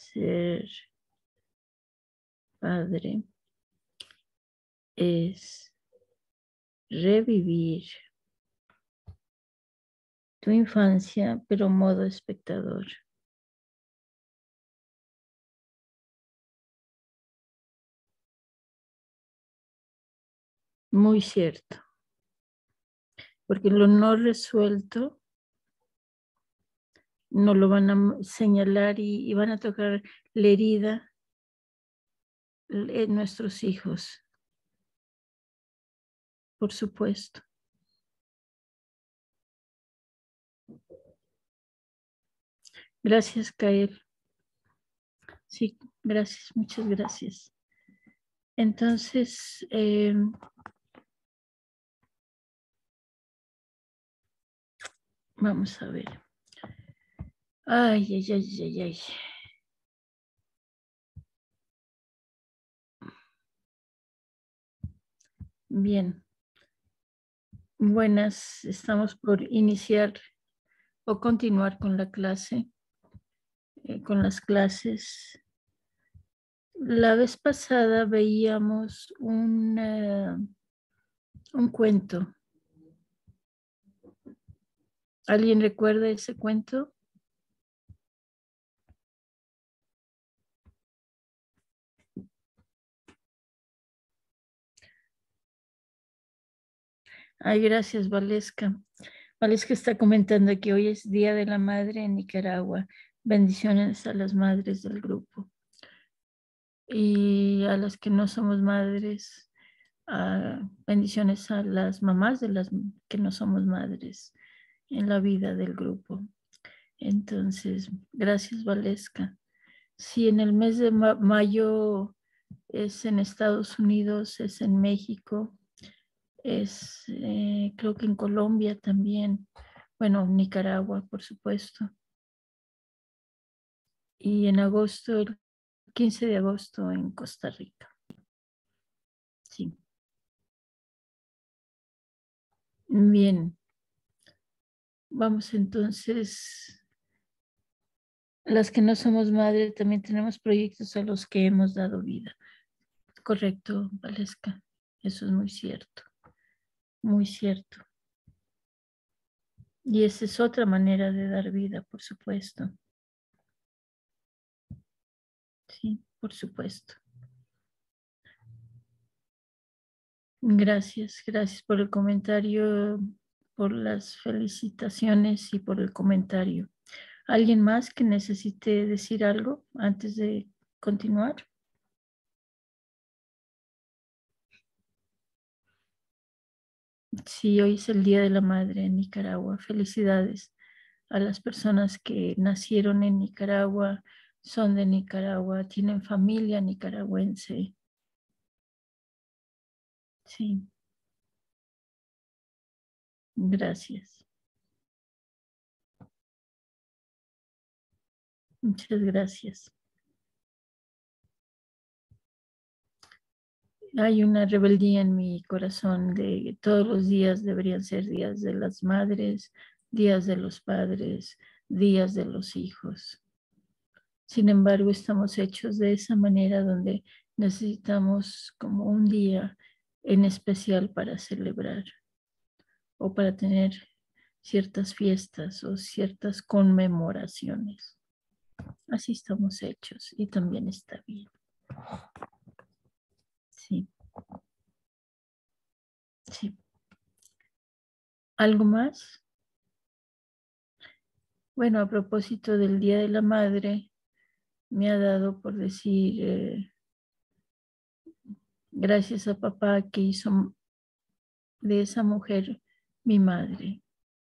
ser padre es revivir tu infancia, pero modo espectador. Muy cierto, porque lo no resuelto no lo van a señalar y van a tocar la herida en nuestros hijos, por supuesto. Gracias, Kael. Sí, gracias, muchas gracias. Entonces, vamos a ver. Ay, ay, ay, ay, ay. Bien. Buenas, estamos por iniciar o continuar con la clase, con las clases. La vez pasada veíamos un cuento. ¿Alguien recuerda ese cuento? Ay, gracias, Valesca. Valesca está comentando que hoy es Día de la Madre en Nicaragua. Bendiciones a las madres del grupo. Y a las que no somos madres, bendiciones a las mamás de las que no somos madres en la vida del grupo. Entonces, gracias, Valesca. Si en el mes de mayo es en Estados Unidos, es en México, es creo que en Colombia también, bueno, Nicaragua, por supuesto. Y en agosto, el 15 de agosto en Costa Rica. Sí. Bien. Vamos entonces, las que no somos madre también tenemos proyectos a los que hemos dado vida. Correcto, Valesca. Eso es muy cierto. Muy cierto. Y esa es otra manera de dar vida, por supuesto. Sí, por supuesto. Gracias, gracias por el comentario, por las felicitaciones y por el comentario. ¿Alguien más que necesite decir algo antes de continuar? Sí, hoy es el Día de la Madre en Nicaragua. Felicidades a las personas que nacieron en Nicaragua, son de Nicaragua, tienen familia nicaragüense. Sí, gracias. Muchas gracias. Hay una rebeldía en mi corazón de que todos los días deberían ser días de las madres, días de los padres, días de los hijos. Sin embargo, estamos hechos de esa manera donde necesitamos como un día en especial para celebrar o para tener ciertas fiestas o ciertas conmemoraciones. Así estamos hechos y también está bien. Sí, sí. ¿Algo más? Bueno, a propósito del Día de la Madre, me ha dado por decir gracias a papá que hizo de esa mujer mi madre.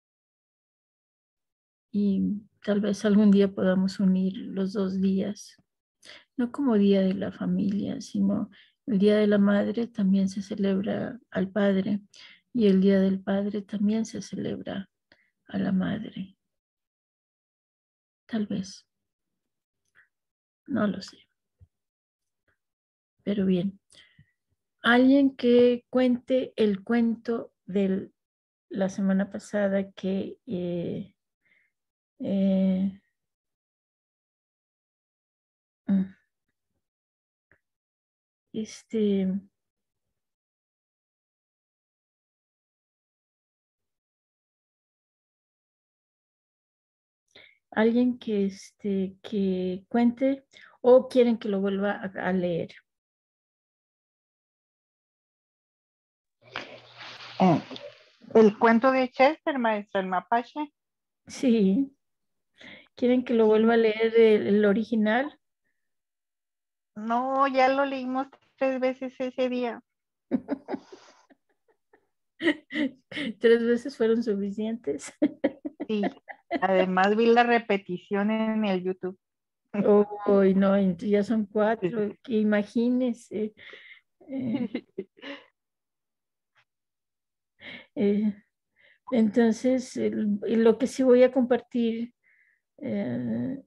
Y tal vez algún día podamos unir los dos días, no como Día de la Familia, sino el Día de la Madre también se celebra al padre y el Día del Padre también se celebra a la madre. Tal vez, no lo sé, pero bien. Alguien que cuente el cuento de la semana pasada que eh, alguien que cuente o quieren que lo vuelva a leer. El cuento de Chester, maestra, el mapache. Sí. ¿Quieren que lo vuelva a leer el original? No, ya lo leímos 3 veces ese día. 3 veces fueron suficientes. Sí, además vi la repetición en el YouTube. Oh, no, entonces ya son 4. Imagínense. Eh, eh, entonces, lo que sí voy a compartir, eh,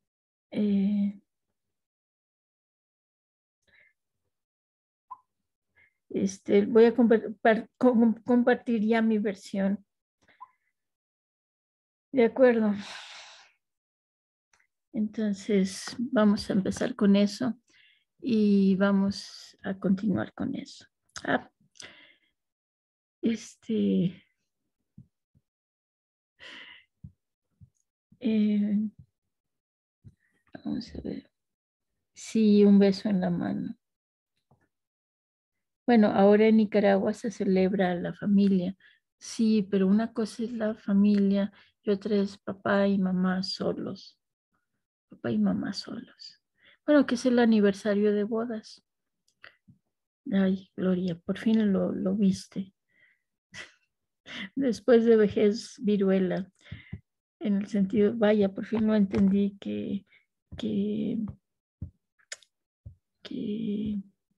voy a compartir ya mi versión. De acuerdo. Entonces, vamos a empezar con eso y vamos a continuar con eso. Ah, eh, vamos a ver. Sí, un beso en la mano. Bueno, ahora en Nicaragua se celebra la familia. Sí, pero una cosa es la familia y otra es papá y mamá solos. Papá y mamá solos. Bueno, que es el aniversario de bodas. Ay, Gloria, por fin lo viste. Después de vejez, viruela. En el sentido, vaya, por fin lo entendí que, que,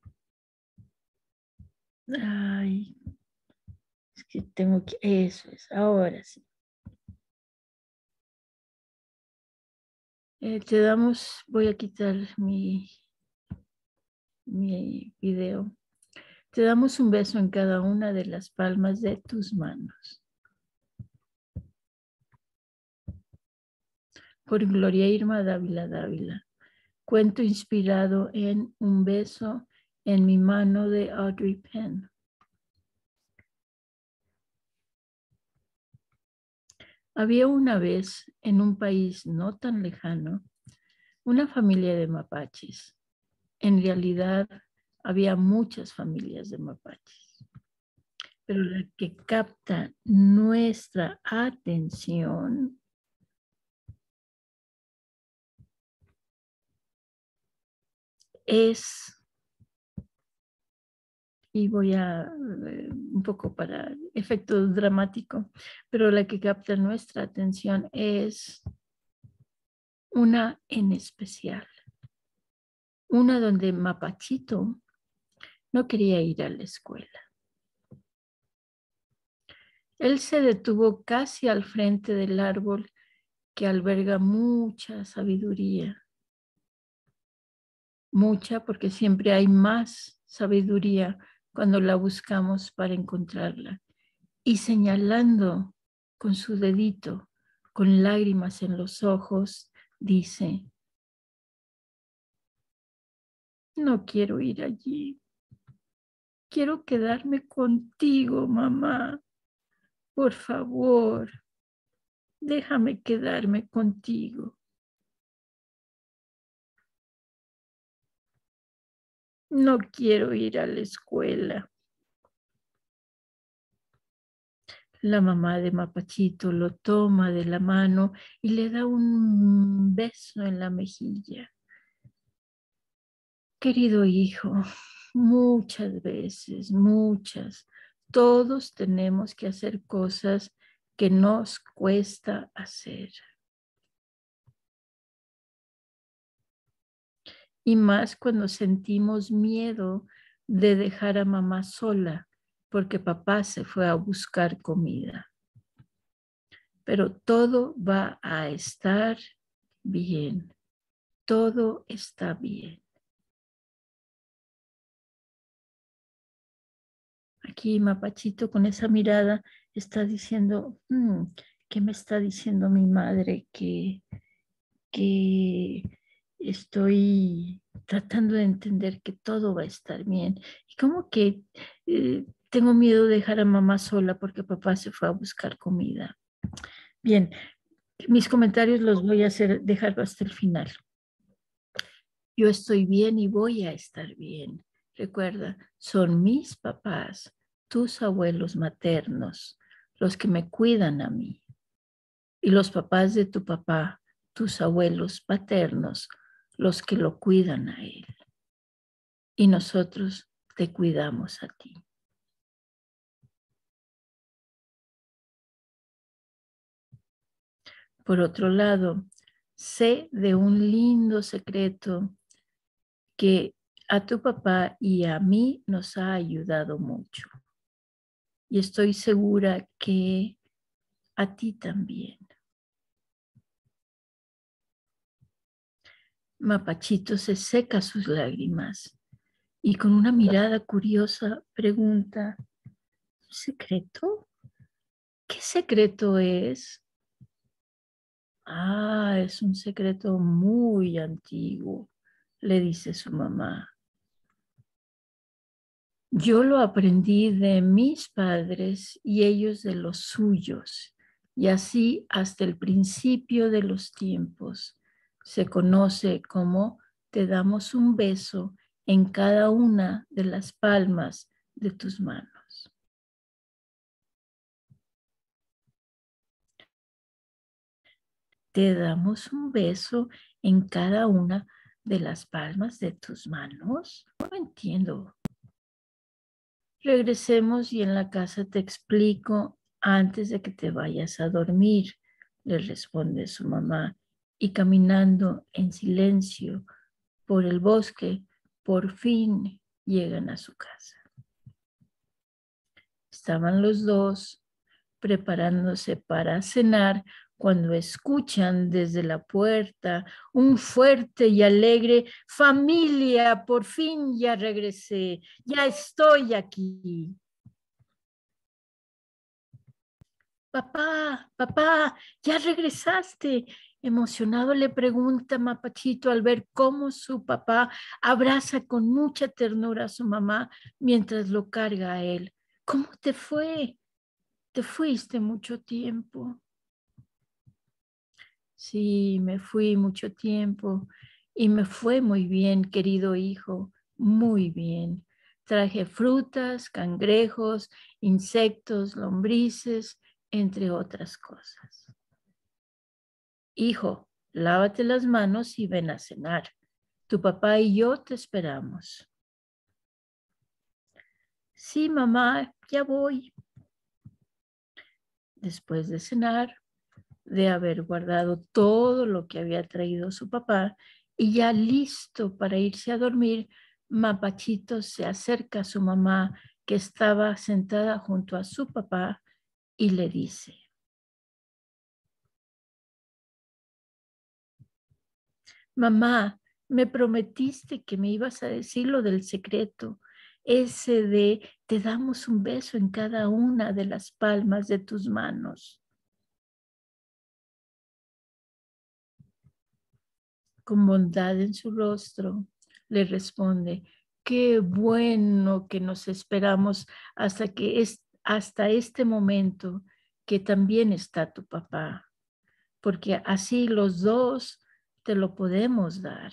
ay, es que tengo que, eso es, ahora sí. Te damos, voy a quitar mi video. Te damos un beso en cada una de las palmas de tus manos. Por Gloria Irma Dávila Dávila. Cuento inspirado en Un beso en mi mano de Audrey Penn. Había una vez, en un país no tan lejano, una familia de mapaches. En realidad, había muchas familias de mapaches, pero la que capta nuestra atención es, y voy a, un poco para efecto dramático, pero la que capta nuestra atención es una en especial, una donde Mapachito no quería ir a la escuela. Él se detuvo casi al frente del árbol que alberga mucha sabiduría. Mucha porque siempre hay más sabiduría cuando la buscamos para encontrarla. Y señalando con su dedito, con lágrimas en los ojos, dice, no quiero ir allí. Quiero quedarme contigo, mamá. Por favor, déjame quedarme contigo. No quiero ir a la escuela. La mamá de Mapachito lo toma de la mano y le da un beso en la mejilla. Querido hijo, muchas, todos tenemos que hacer cosas que nos cuesta hacer. Y más cuando sentimos miedo de dejar a mamá sola porque papá se fue a buscar comida. Pero todo va a estar bien. Todo está bien. Aquí Mapachito con esa mirada está diciendo, ¿qué me está diciendo mi madre? Que estoy tratando de entender que todo va a estar bien. Y como que tengo miedo de dejar a mamá sola porque papá se fue a buscar comida. Bien, mis comentarios los voy a dejar hasta el final. Yo estoy bien y voy a estar bien. Recuerda, son mis papás, tus abuelos maternos, los que me cuidan a mí. Y los papás de tu papá, tus abuelos paternos, los que lo cuidan a él. Y nosotros te cuidamos a ti. Por otro lado, sé de un lindo secreto que a tu papá y a mí nos ha ayudado mucho. Y estoy segura que a ti también. Mapachito se seca sus lágrimas y con una mirada curiosa pregunta, ¿secreto? ¿Qué secreto es? Ah, es un secreto muy antiguo, le dice su mamá. Yo lo aprendí de mis padres y ellos de los suyos, y así hasta el principio de los tiempos. Se conoce como te damos un beso en cada una de las palmas de tus manos. Te damos un beso en cada una de las palmas de tus manos. No entiendo. Regresemos y en la casa te explico antes de que te vayas a dormir, le responde su mamá. Y caminando en silencio por el bosque, por fin llegan a su casa. Estaban los dos preparándose para cenar cuando escuchan desde la puerta un fuerte y alegre familia, por fin ya regresé, ya estoy aquí. Papá, papá, ya regresaste. Emocionado le pregunta Mapachito al ver cómo su papá abraza con mucha ternura a su mamá mientras lo carga a él. ¿Cómo te fue? Te fuiste mucho tiempo. Sí, me fui mucho tiempo y me fue muy bien, querido hijo, muy bien. Traje frutas, cangrejos, insectos, lombrices, entre otras cosas. Hijo, lávate las manos y ven a cenar. Tu papá y yo te esperamos. Sí, mamá, ya voy. Después de cenar, de haber guardado todo lo que había traído su papá y ya listo para irse a dormir, Mapachito se acerca a su mamá que estaba sentada junto a su papá y le dice, mamá, me prometiste que me ibas a decir lo del secreto, ese de te damos un beso en cada una de las palmas de tus manos. Con bondad en su rostro, le responde, qué bueno que nos esperamos hasta este momento que también está tu papá, porque así los dos te lo podemos dar.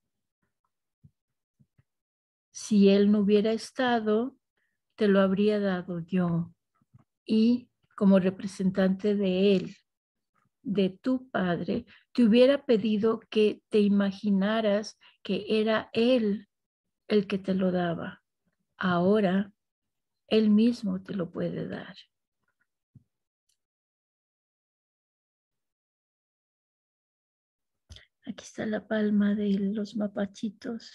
Si él no hubiera estado, te lo habría dado yo. Y como representante de él, de tu padre, te hubiera pedido que te imaginaras que era él el que te lo daba. Ahora él mismo te lo puede dar. Aquí está la palma de los mapachitos.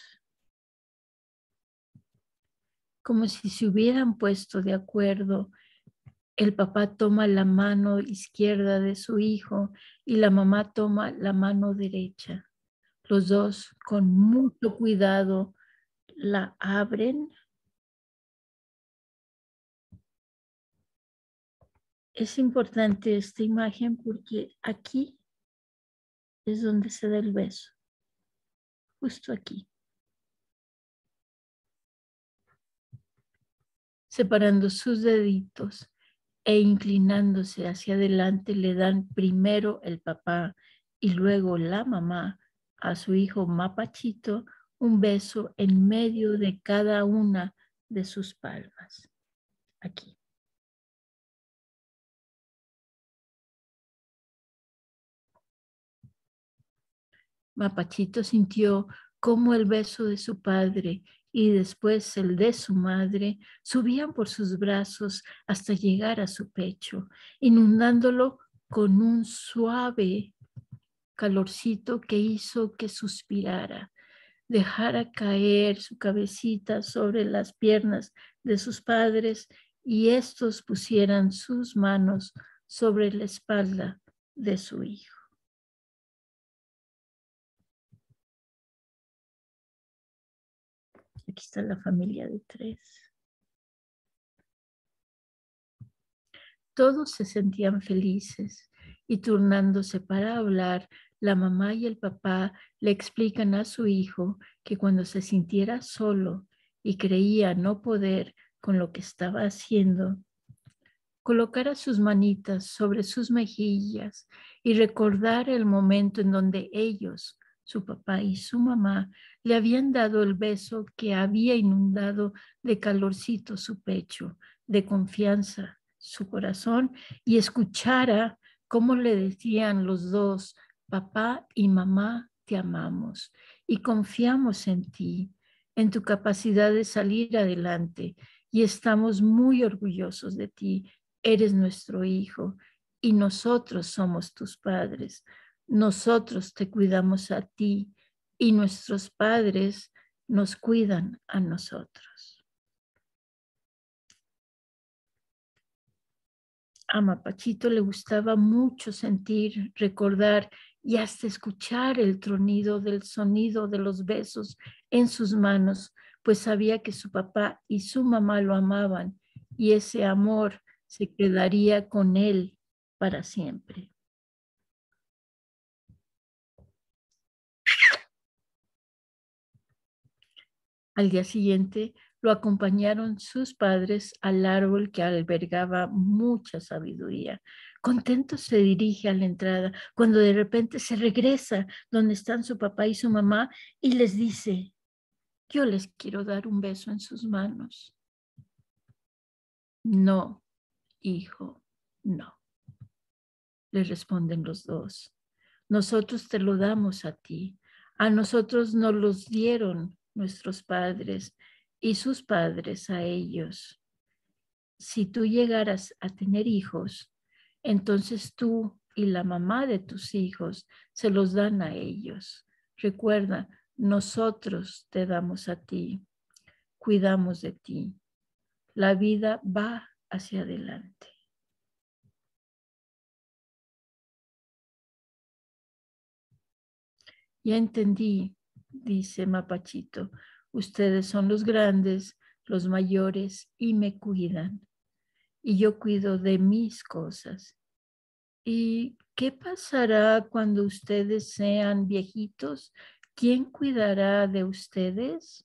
Como si se hubieran puesto de acuerdo. El papá toma la mano izquierda de su hijo y la mamá toma la mano derecha. Los dos con mucho cuidado la abren. Es importante esta imagen porque aquí es donde se da el beso, justo aquí. separando sus deditos e inclinándose hacia adelante, le dan primero el papá y luego la mamá a su hijo Mapachito un beso en medio de cada una de sus palmas. Aquí. Mapachito sintió cómo el beso de su padre y después el de su madre subían por sus brazos hasta llegar a su pecho, inundándolo con un suave calorcito que hizo que suspirara, dejara caer su cabecita sobre las piernas de sus padres y estos pusieran sus manos sobre la espalda de su hijo. Aquí está la familia de 3. Todos se sentían felices y turnándose para hablar, la mamá y el papá le explican a su hijo que cuando se sintiera solo y creía no poder con lo que estaba haciendo, colocara sus manitas sobre sus mejillas y recordar el momento en donde ellos, su papá y su mamá, le habían dado el beso que había inundado de calorcito su pecho, de confianza su corazón, y escuchara cómo le decían los dos: papá y mamá, te amamos y confiamos en ti, en tu capacidad de salir adelante, y estamos muy orgullosos de ti. Eres nuestro hijo y nosotros somos tus padres. Nosotros te cuidamos a ti y nuestros padres nos cuidan a nosotros. A Mapachito le gustaba mucho sentir, recordar y hasta escuchar el tronido del sonido de los besos en sus manos, pues sabía que su papá y su mamá lo amaban y ese amor se quedaría con él para siempre. Al día siguiente lo acompañaron sus padres al árbol que albergaba mucha sabiduría. Contento se dirige a la entrada cuando de repente se regresa donde están su papá y su mamá y les dice: yo les quiero dar un beso en sus manos. No, hijo, no, le responden los dos. Nosotros te lo damos a ti. A nosotros nos los dieron nuestros padres y sus padres a ellos. Si tú llegaras a tener hijos, entonces tú y la mamá de tus hijos se los dan a ellos. Recuerda, nosotros te damos a ti, cuidamos de ti. La vida va hacia adelante. Ya entendí, dice Mapachito. Ustedes son los grandes, los mayores y me cuidan. Y yo cuido de mis cosas. ¿Y qué pasará cuando ustedes sean viejitos? ¿Quién cuidará de ustedes?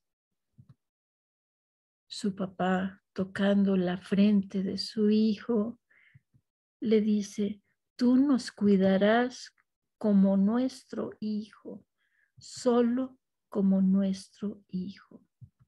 Su papá, tocando la frente de su hijo, le dice: tú nos cuidarás como nuestro hijo, solo como nuestro hijo.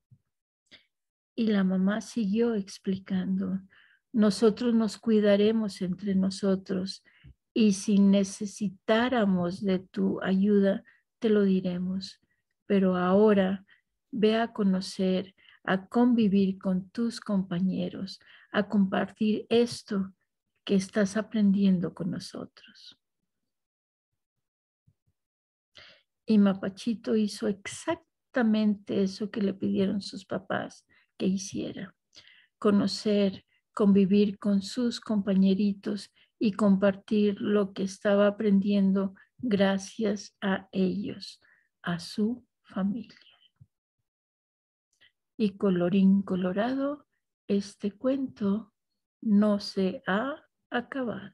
Y la mamá siguió explicando: nosotros nos cuidaremos entre nosotros y si necesitáramos de tu ayuda, te lo diremos. Pero ahora ve a conocer, a convivir con tus compañeros, a compartir esto que estás aprendiendo con nosotros. Y Mapachito hizo exactamente eso que le pidieron sus papás que hiciera: conocer, convivir con sus compañeritos y compartir lo que estaba aprendiendo gracias a ellos, a su familia. Y colorín colorado, este cuento no se ha acabado.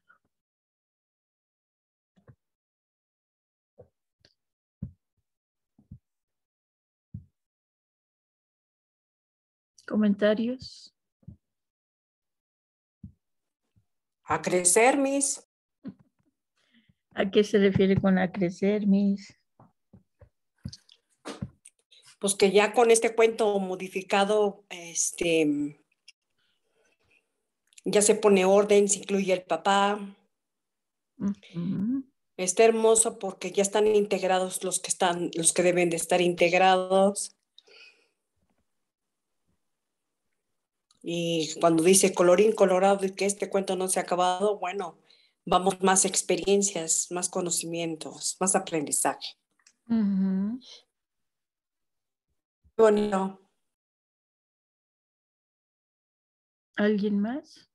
¿Comentarios? A crecer, Miss. ¿A qué se refiere con a crecer, Miss? Pues que ya con este cuento modificado, ya se pone orden, se incluye el papá. Ujú. Está hermoso porque ya están integrados los que deben de estar integrados. Y cuando dice colorín colorado y que este cuento no se ha acabado, bueno, vamos más experiencias, más conocimientos, más aprendizaje. Ujú. Qué bonito. ¿Alguien más?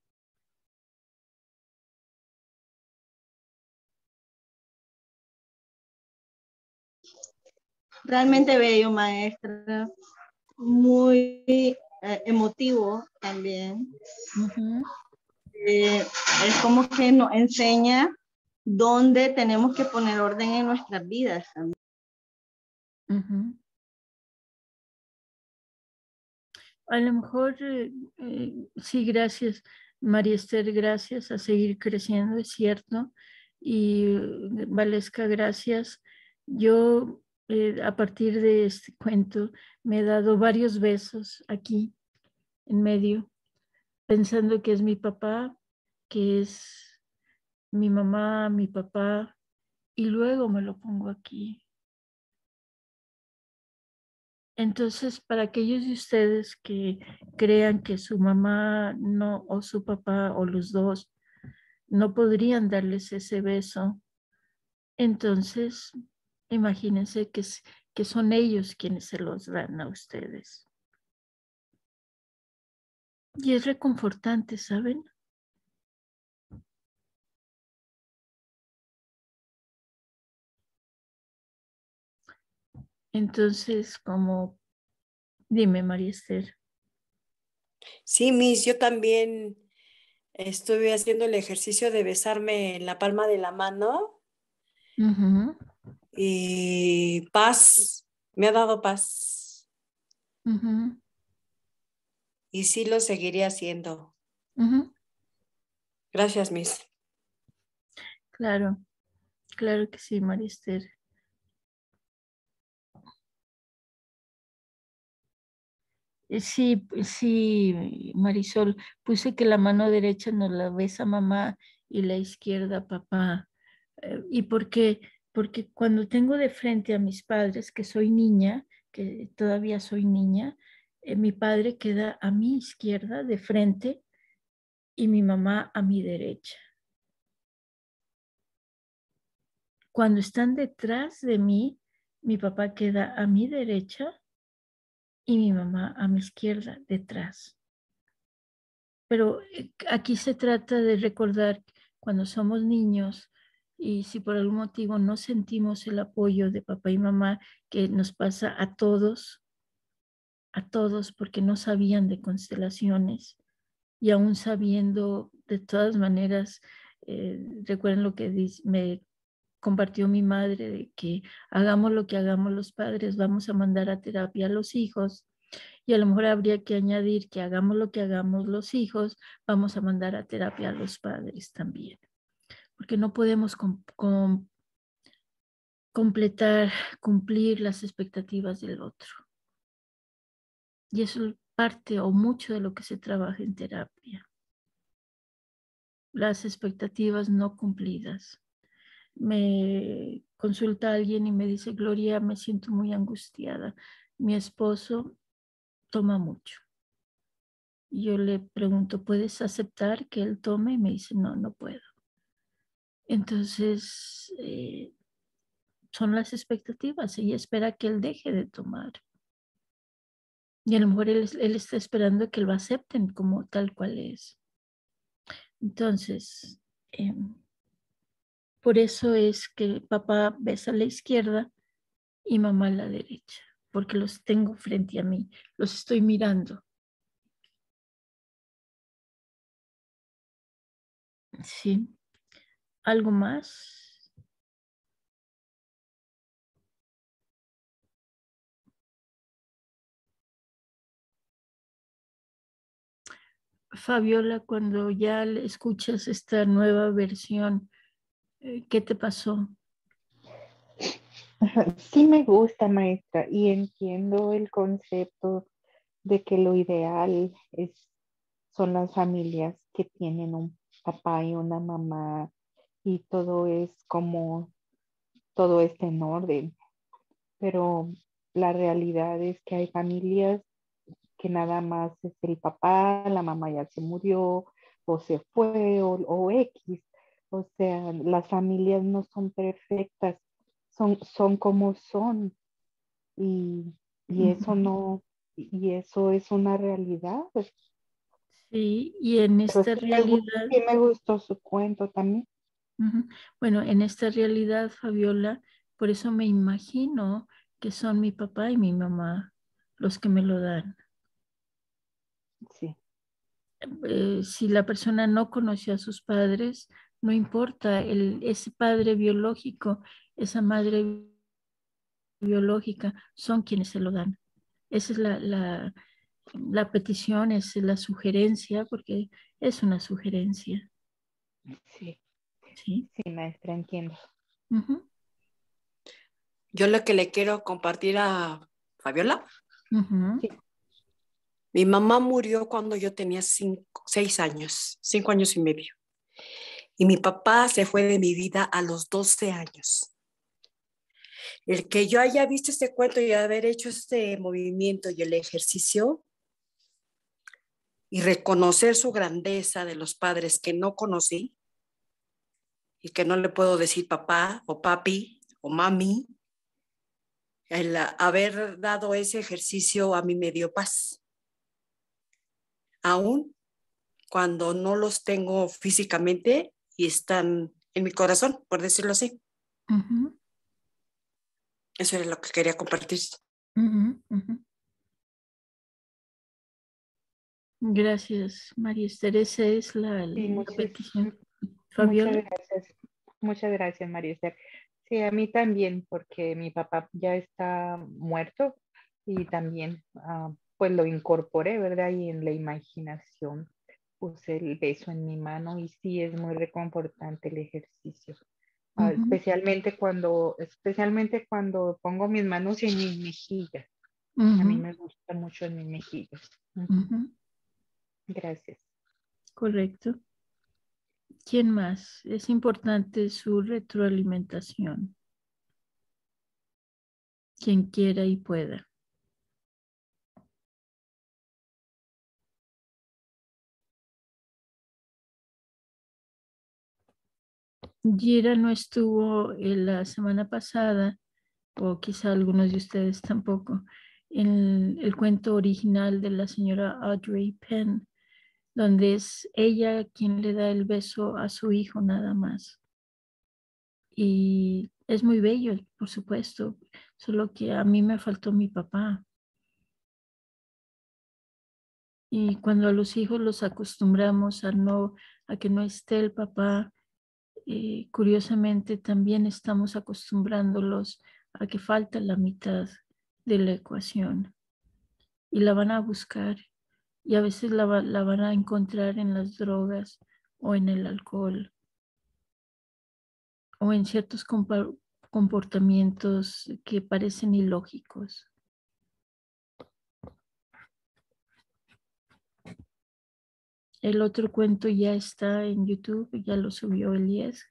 Realmente bello, maestra. Muy emotivo también. Ujú. Es como que nos enseña dónde tenemos que poner orden en nuestras vidas también. Ujú. A lo mejor, sí, gracias, María Esther, gracias, a seguir creciendo, es cierto. Y Valesca, gracias. Yo, a partir de este cuento, me he dado varios besos aquí, en medio, pensando que es mi papá, que es mi mamá, mi papá, y luego me lo pongo aquí. Entonces, para aquellos de ustedes que crean que su mamá no, o su papá, o los dos, no podrían darles ese beso, entonces imagínense que son ellos quienes se los dan a ustedes. Y es reconfortante, ¿saben? Entonces, dime, María Esther. Sí, Miss, yo también estuve haciendo el ejercicio de besarme en la palma de la mano Ujú, y paz, me ha dado paz ujú, y sí lo seguiré haciendo. ujú. Gracias, Miss. Claro, claro que sí, María Esther. Sí, sí, Marisol, puse que la mano derecha nos la besa mamá y la izquierda papá. ¿Y por qué? Porque cuando tengo de frente a mis padres, que soy niña, que todavía soy niña, mi padre queda a mi izquierda de frente y mi mamá a mi derecha. Cuando están detrás de mí, mi papá queda a mi derecha y mi mamá a mi izquierda, detrás. Pero aquí se trata de recordar cuando somos niños y si por algún motivo no sentimos el apoyo de papá y mamá, que nos pasa a todos porque no sabían de constelaciones y aún sabiendo de todas maneras, recuerden lo que me compartió mi madre de que hagamos lo que hagamos los padres, vamos a mandar a terapia a los hijos. Y a lo mejor habría que añadir que hagamos lo que hagamos los hijos, vamos a mandar a terapia a los padres también, porque no podemos completar, cumplir las expectativas del otro. Y eso es parte o mucho de lo que se trabaja en terapia. Las expectativas no cumplidas. Me consulta alguien y me dice, Gloria, me siento muy angustiada. Mi esposo toma mucho. Y yo le pregunto, ¿puedes aceptar que él tome? Y me dice, no, no puedo. Entonces, son las expectativas. Ella espera que él deje de tomar. Y a lo mejor él está esperando que lo acepten como tal cual es. Entonces, por eso es que papá besa a la izquierda y mamá a la derecha, porque los tengo frente a mí, los estoy mirando. ¿Sí? ¿Algo más? Fabiola, cuando ya escuchas esta nueva versión, ¿qué te pasó? Sí me gusta, maestra, y entiendo el concepto de que lo ideal son las familias que tienen un papá y una mamá y todo está en orden. Pero la realidad es que hay familias que nada más es el papá, la mamá ya se murió o se fue o X. O sea, las familias no son perfectas, son como son y, y eso no, y eso es una realidad. Sí, y en Pero esta realidad, sí me gustó su cuento también. bueno, en esta realidad, Fabiola, por eso me imagino que son mi papá y mi mamá los que me lo dan. Sí, Si la persona no conoció a sus padres, no importa, ese padre biológico, esa madre biológica, son quienes se lo dan. Esa es la petición, es la sugerencia, porque es una sugerencia, sí, ¿sí? sí, maestra, entiendo. Ujú, Yo lo que le quiero compartir a Fabiola, ujú. Sí, mi mamá murió cuando yo tenía 6 años, 5 años y medio. Y mi papá se fue de mi vida a los 12 años. El que yo haya visto este cuento y haber hecho este movimiento y el ejercicio y reconocer su grandeza de los padres que no conocí y que no le puedo decir papá o papi o mami, el haber dado ese ejercicio a mí me dio paz. Aún cuando no los tengo físicamente y están en mi corazón, por decirlo así. Ujú, Eso era lo que quería compartir. ujú, ujú. Gracias, María Esther. Esa es sí, la petición. muchas Fabiola. gracias. Muchas gracias, María Esther. Sí, a mí también, porque mi papá ya está muerto y también pues lo incorporé, ¿verdad? Y en la imaginación puse el beso en mi mano y sí es muy reconfortante el ejercicio. Ujú, Especialmente cuando pongo mis manos en mis mejillas. A mí ujú, me gusta mucho en mis mejillas. Ujú. ujú. Gracias. Correcto. ¿Quién más? Es importante su retroalimentación. Quien quiera y pueda. Gira no estuvo la semana pasada, o quizá algunos de ustedes tampoco, en el cuento original de la señora Audrey Penn, donde es ella quien le da el beso a su hijo nada más. Y es muy bello, por supuesto, solo que a mí me faltó mi papá. Y cuando a los hijos los acostumbramos a que no esté el papá, curiosamente también estamos acostumbrándolos a que falta la mitad de la ecuación y la van a buscar y a veces la van a encontrar en las drogas o en el alcohol o en ciertos comportamientos que parecen ilógicos. El otro cuento ya está en YouTube, ya lo subió Elías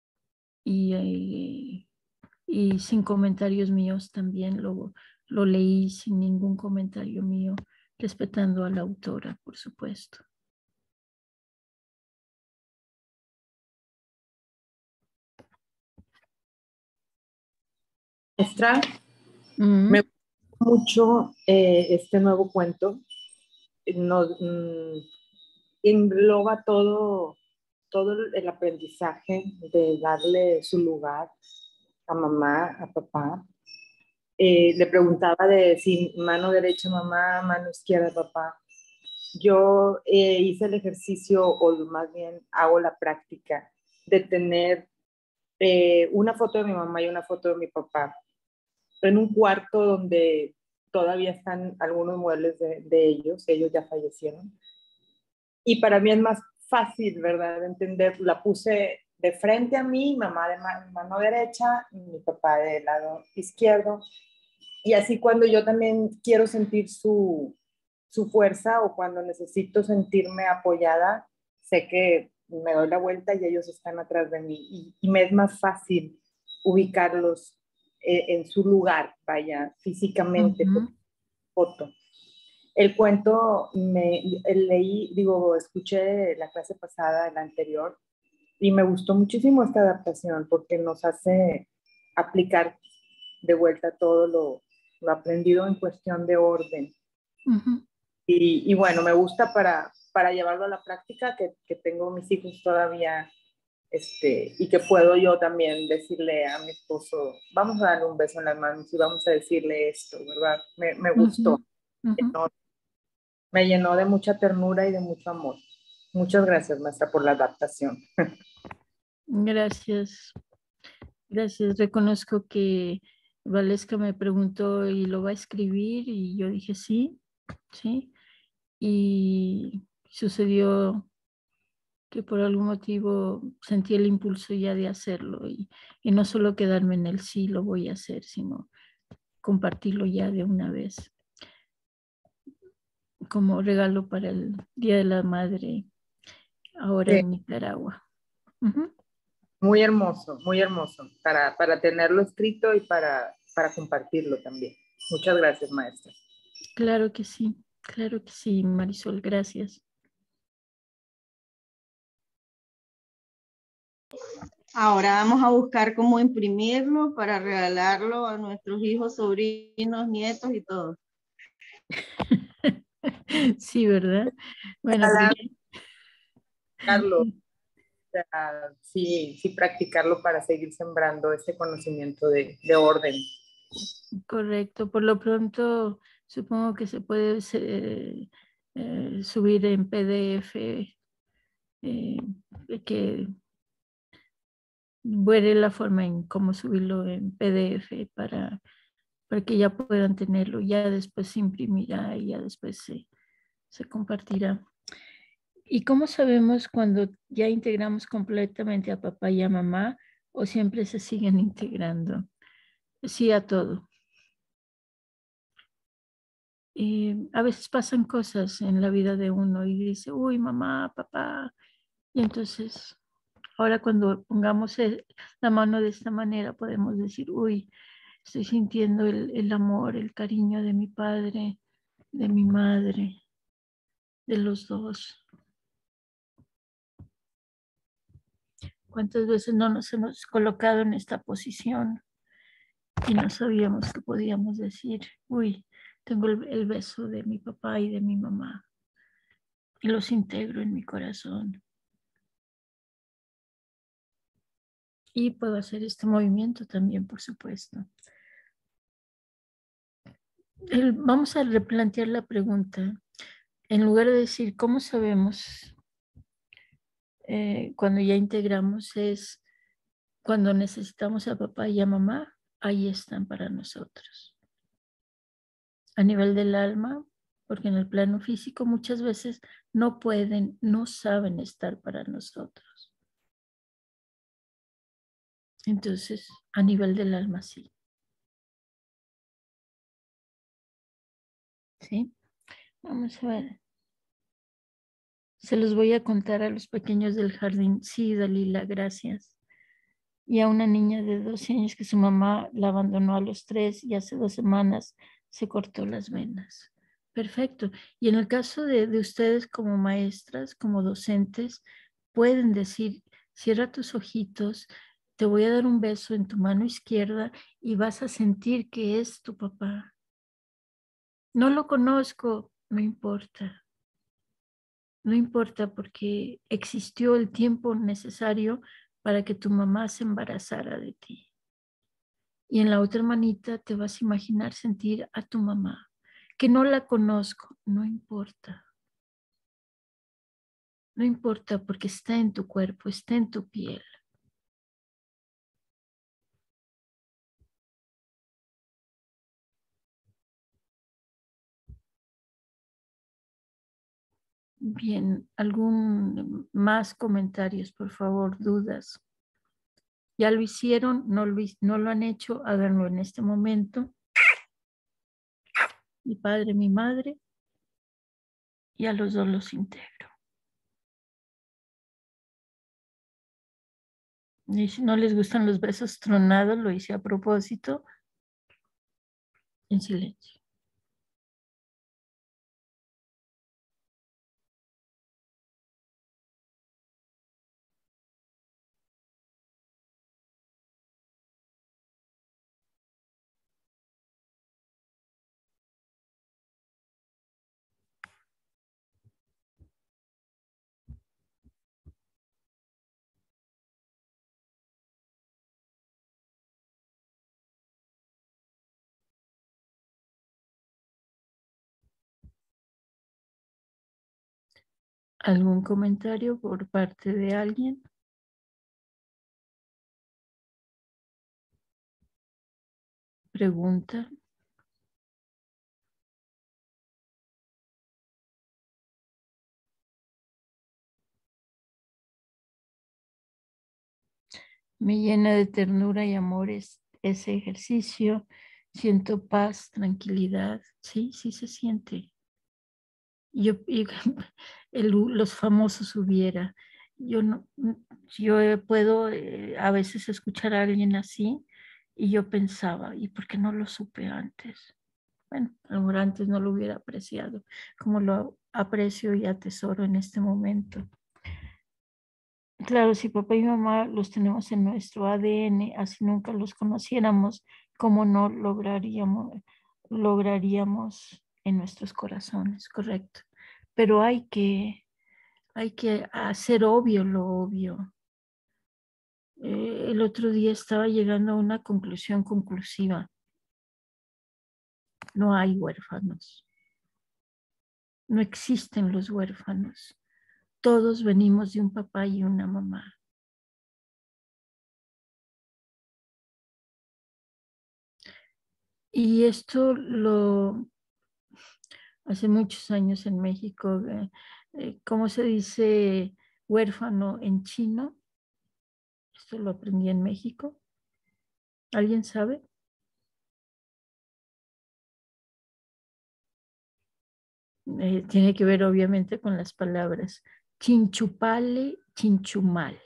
y, y sin comentarios míos también lo leí sin ningún comentario mío, respetando a la autora, por supuesto. Maestra, me Mm, gusta mucho este nuevo cuento. Nos, engloba todo el aprendizaje de darle su lugar a mamá, a papá. Le preguntaba de si mano derecha mamá, mano izquierda papá. Yo hice el ejercicio, o más bien hago la práctica, de tener una foto de mi mamá y una foto de mi papá en un cuarto donde todavía están algunos muebles de ellos ya fallecieron, y para mí es más fácil, ¿verdad? Entender, la puse de frente a mí, mamá de mano derecha, mi papá del lado izquierdo, y así cuando yo también quiero sentir su fuerza o cuando necesito sentirme apoyada, sé que me doy la vuelta y ellos están atrás de mí y me es más fácil ubicarlos en su lugar, vaya, físicamente, por foto. El cuento leí, digo, escuché la clase pasada, la anterior, y me gustó muchísimo esta adaptación porque nos hace aplicar de vuelta todo lo aprendido en cuestión de orden. Y bueno, me gusta para llevarlo a la práctica, que tengo mis hijos todavía, y que puedo yo también decirle a mi esposo, vamos a darle un beso en las manos y vamos a decirle esto, ¿verdad? Me gustó. Me llenó de mucha ternura y de mucho amor. Muchas gracias, maestra, por la adaptación. Gracias. Gracias. Reconozco que Valesca me preguntó y lo va a escribir y yo dije sí, sí. Y sucedió que por algún motivo sentí el impulso ya de hacerlo y no solo quedarme en el sí, lo voy a hacer, sino compartirlo ya de una vez como regalo para el Día de la Madre ahora Sí, en Nicaragua. muy hermoso para tenerlo escrito y para compartirlo también. Muchas gracias, maestra. Claro que sí, Marisol, gracias. Ahora vamos a buscar cómo imprimirlo para regalarlo a nuestros hijos, sobrinos, nietos y todos. Sí, ¿verdad? Bueno, Practicarlo, sí, practicarlo para seguir sembrando este conocimiento de orden. correcto. Por lo pronto, supongo que se puede subir en PDF, que veré la forma en cómo subirlo en PDF para que ya puedan tenerlo. Ya después se imprimirá y ya después se compartirá. ¿Y cómo sabemos cuando ya integramos completamente a papá y a mamá o siempre se siguen integrando? Sí a todo. A veces pasan cosas en la vida de uno y dice, uy, mamá, papá. Y entonces, ahora cuando pongamos la mano de esta manera, podemos decir, uy, estoy sintiendo el amor, el cariño de mi padre, de mi madre, de los dos. ¿Cuántas veces no nos hemos colocado en esta posición y no sabíamos que podíamos decir, uy, tengo el beso de mi papá y de mi mamá y los integro en mi corazón? Y puedo hacer este movimiento también, por supuesto. Vamos a replantear la pregunta. En lugar de decir, ¿cómo sabemos cuando ya integramos? Es cuando necesitamos a papá y a mamá, ahí están para nosotros. A nivel del alma, porque en el plano físico muchas veces no pueden, no saben estar para nosotros. Entonces, a nivel del alma, sí. ¿Sí? Vamos a ver. Se los voy a contar a los pequeños del jardín. Sí, Dalila, gracias. Y a una niña de 12 años que su mamá la abandonó a los 3 y hace 2 semanas se cortó las venas. Perfecto. Y en el caso de ustedes como maestras, como docentes, pueden decir, cierra tus ojitos, te voy a dar un beso en tu mano izquierda y vas a sentir que es tu papá. No lo conozco, no importa. No importa porque existió el tiempo necesario para que tu mamá se embarazara de ti. Y en la otra manita te vas a imaginar sentir a tu mamá, que no la conozco, no importa. No importa porque está en tu cuerpo, está en tu piel. Bien, ¿algún más comentarios, por favor, dudas? ¿Ya lo hicieron? ¿No lo han hecho? Háganlo en este momento. Mi padre, mi madre, y a los dos los integro. Y si no les gustan los besos tronados, lo hice a propósito, en silencio. ¿Algún comentario por parte de alguien? ¿Pregunta? Me llena de ternura y amor ese ejercicio. Siento paz, tranquilidad. Sí, sí se siente. Los famosos hubiera. Yo no, yo puedo a veces escuchar a alguien así y yo pensaba, ¿y por qué no lo supe antes? Bueno, a lo mejor antes no lo hubiera apreciado, como lo aprecio y atesoro en este momento. Claro, si papá y mamá los tenemos en nuestro ADN, así nunca los conociéramos, ¿cómo no lograríamos en nuestros corazones? Correcto. Pero hay que hacer obvio lo obvio. El otro día estaba llegando a una conclusión conclusiva. No hay huérfanos. No existen los huérfanos. Todos venimos de un papá y una mamá. Y esto hace muchos años en México, ¿cómo se dice huérfano en chino? Esto lo aprendí en México. ¿Alguien sabe? Tiene que ver obviamente con las palabras chinchupale, chinchumale.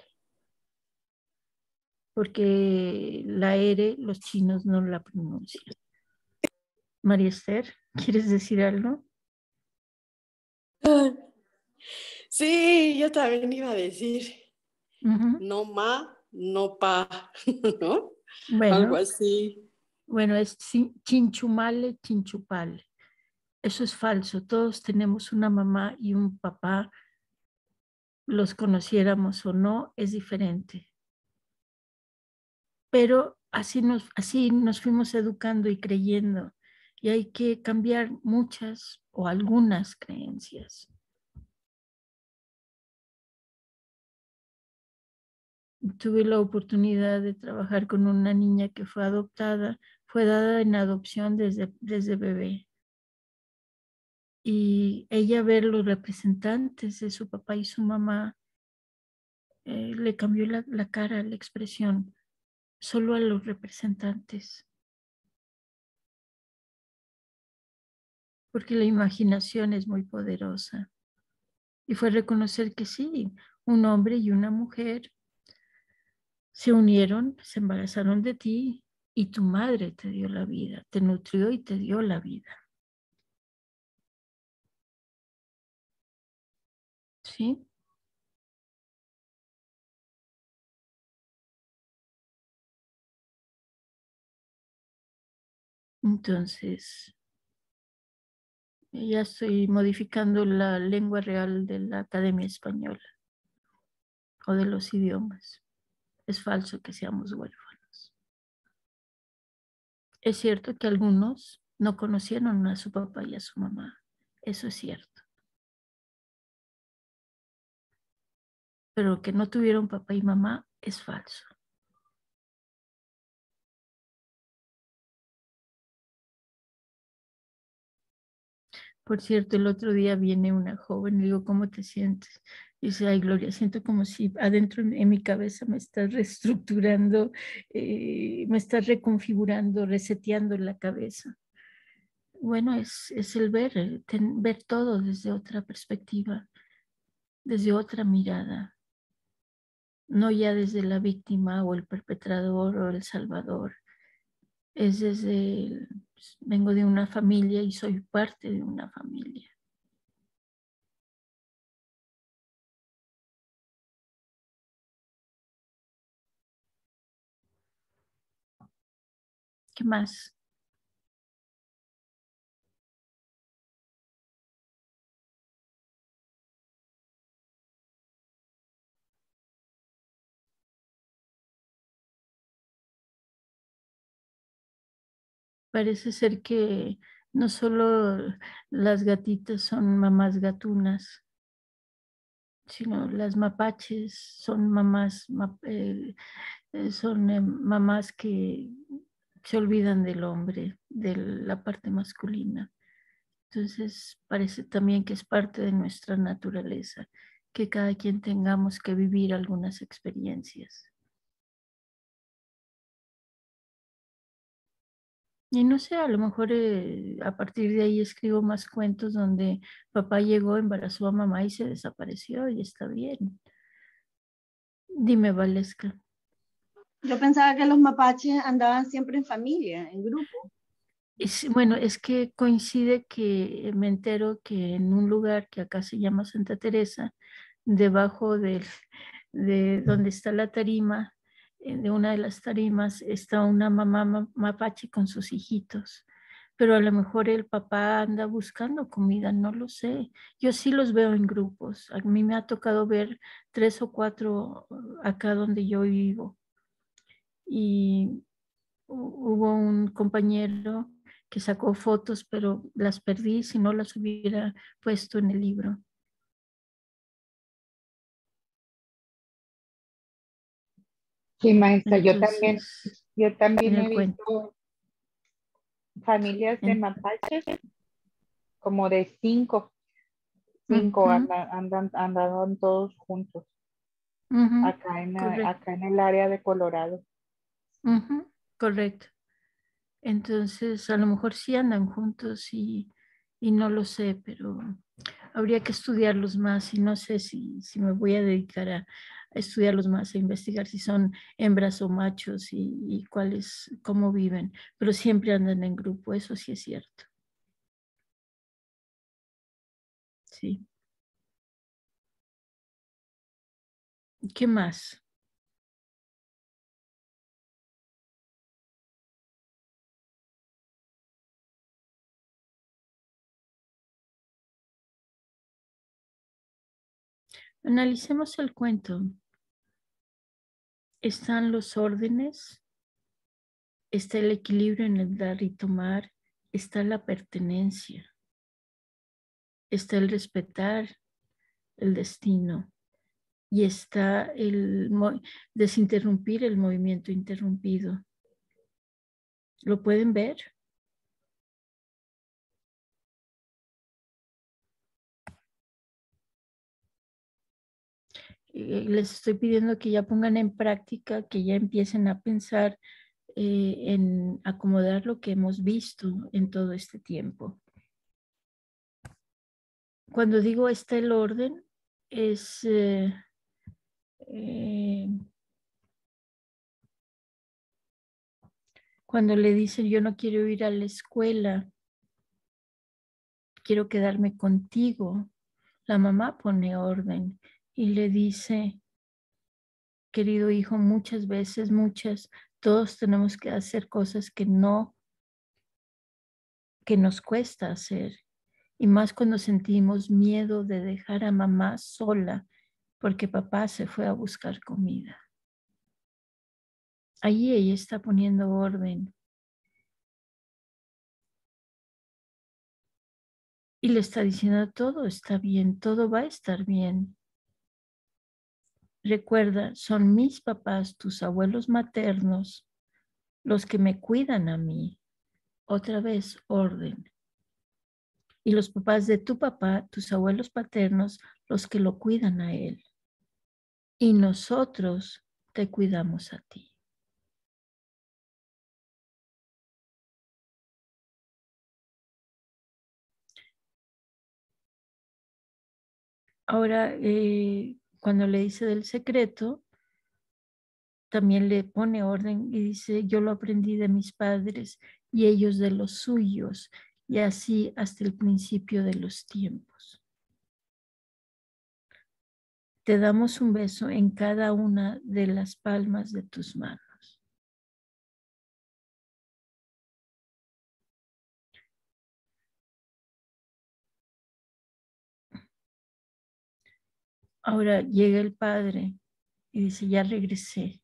Porque la R los chinos no la pronuncian. María Esther, ¿quieres decir algo? Sí, yo también iba a decir, Ujú. no ma, no pa, ¿no? Algo Bueno, así. bueno, es chinchumale, chinchupale. Eso es falso. Todos tenemos una mamá y un papá, los conociéramos o no, es diferente. Pero así nos fuimos educando y creyendo. Y hay que cambiar muchas o algunas creencias. Tuve la oportunidad de trabajar con una niña que fue adoptada, fue dada en adopción desde bebé. Y ella ver los representantes de su papá y su mamá, le cambió la cara, la expresión, solo a los representantes, porque la imaginación es muy poderosa. Y fue reconocer que sí, un hombre y una mujer se unieron, se embarazaron de ti y tu madre te dio la vida, te nutrió y te dio la vida. ¿Sí? Entonces, ya estoy modificando la lengua real de la Academia Española o de los idiomas. Es falso que seamos huérfanos. Es cierto que algunos no conocieron a su papá y a su mamá. Eso es cierto. Pero que no tuvieron papá y mamá es falso. Por cierto, el otro día viene una joven, le digo, ¿cómo te sientes? Dice, ay, Gloria, siento como si adentro en mi cabeza me estás reestructurando, me estás reconfigurando, reseteando la cabeza. Bueno, es el ver, ver todo desde otra perspectiva, desde otra mirada, no ya desde la víctima o el perpetrador o el salvador. Es desde, vengo de una familia y soy parte de una familia. ¿Qué más? Parece ser que no solo las gatitas son mamás gatunas, sino las mapaches son mamás, mamás que se olvidan del hombre, de la parte masculina. Entonces parece también que es parte de nuestra naturaleza, que cada quien tengamos que vivir algunas experiencias. Y no sé, a lo mejor a partir de ahí escribo más cuentos donde papá llegó, embarazó a mamá y se desapareció y está bien. Dime, Valesca. Yo pensaba que los mapaches andaban siempre en familia, en grupo. Bueno, es que coincide que me entero que en un lugar que acá se llama Santa Teresa, debajo de donde está la tarima, de una de las tarimas, está una mamá mapache con sus hijitos. Pero a lo mejor el papá anda buscando comida, no lo sé. Yo sí los veo en grupos. A mí me ha tocado ver 3 o 4 acá donde yo vivo. Y hubo un compañero que sacó fotos, pero las perdí si no las hubiera puesto en el libro. Sí, maestra, Entonces, yo en también he el cuento. visto familias de mapaches como de 5 andaban todos juntos Correcto. acá en el área de Colorado. Correcto. Entonces, a lo mejor sí andan juntos y no lo sé, pero habría que estudiarlos más y no sé si me voy a dedicar a estudiarlos más, a investigar si son hembras o machos y cuáles, cómo viven, pero siempre andan en grupo, eso sí es cierto. Sí. ¿Qué más? Analicemos el cuento. Están los órdenes, está el equilibrio en el dar y tomar, está la pertenencia, está el respetar el destino y está el desinterrumpir el movimiento interrumpido. ¿Lo pueden ver? Les estoy pidiendo que ya pongan en práctica, que ya empiecen a pensar en acomodar lo que hemos visto en todo este tiempo. Cuando digo está el orden, es cuando le dicen yo no quiero ir a la escuela, quiero quedarme contigo. La mamá pone orden y le dice, querido hijo, muchas veces, todos tenemos que hacer cosas que nos cuesta hacer. Y más cuando sentimos miedo de dejar a mamá sola porque papá se fue a buscar comida. Ahí ella está poniendo orden. Y le está diciendo todo está bien, todo va a estar bien. Recuerda, son mis papás, tus abuelos maternos, los que me cuidan a mí. Otra vez, orden. y los papás de tu papá, tus abuelos paternos, los que lo cuidan a él. Y nosotros te cuidamos a ti. Ahora, cuando le dice del secreto, también le pone orden y dice, yo lo aprendí de mis padres y ellos de los suyos, y así hasta el principio de los tiempos. Te damos un beso en cada una de las palmas de tus manos. Ahora llega el padre y dice, ya regresé.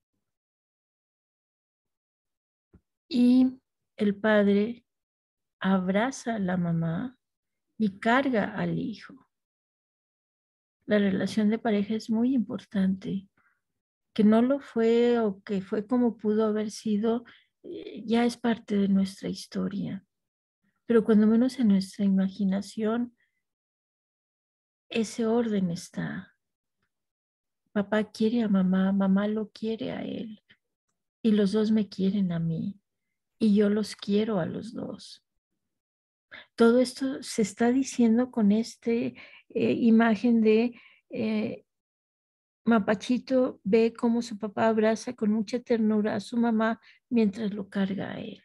Y el padre abraza a la mamá y carga al hijo. La relación de pareja es muy importante. Que no lo fue o que fue como pudo haber sido, ya es parte de nuestra historia. Pero cuando menos en nuestra imaginación, ese orden está. Papá quiere a mamá, mamá lo quiere a él. Y los dos me quieren a mí. Y yo los quiero a los dos. Todo esto se está diciendo con esta imagen de Mapachito ve cómo su papá abraza con mucha ternura a su mamá mientras lo carga a él.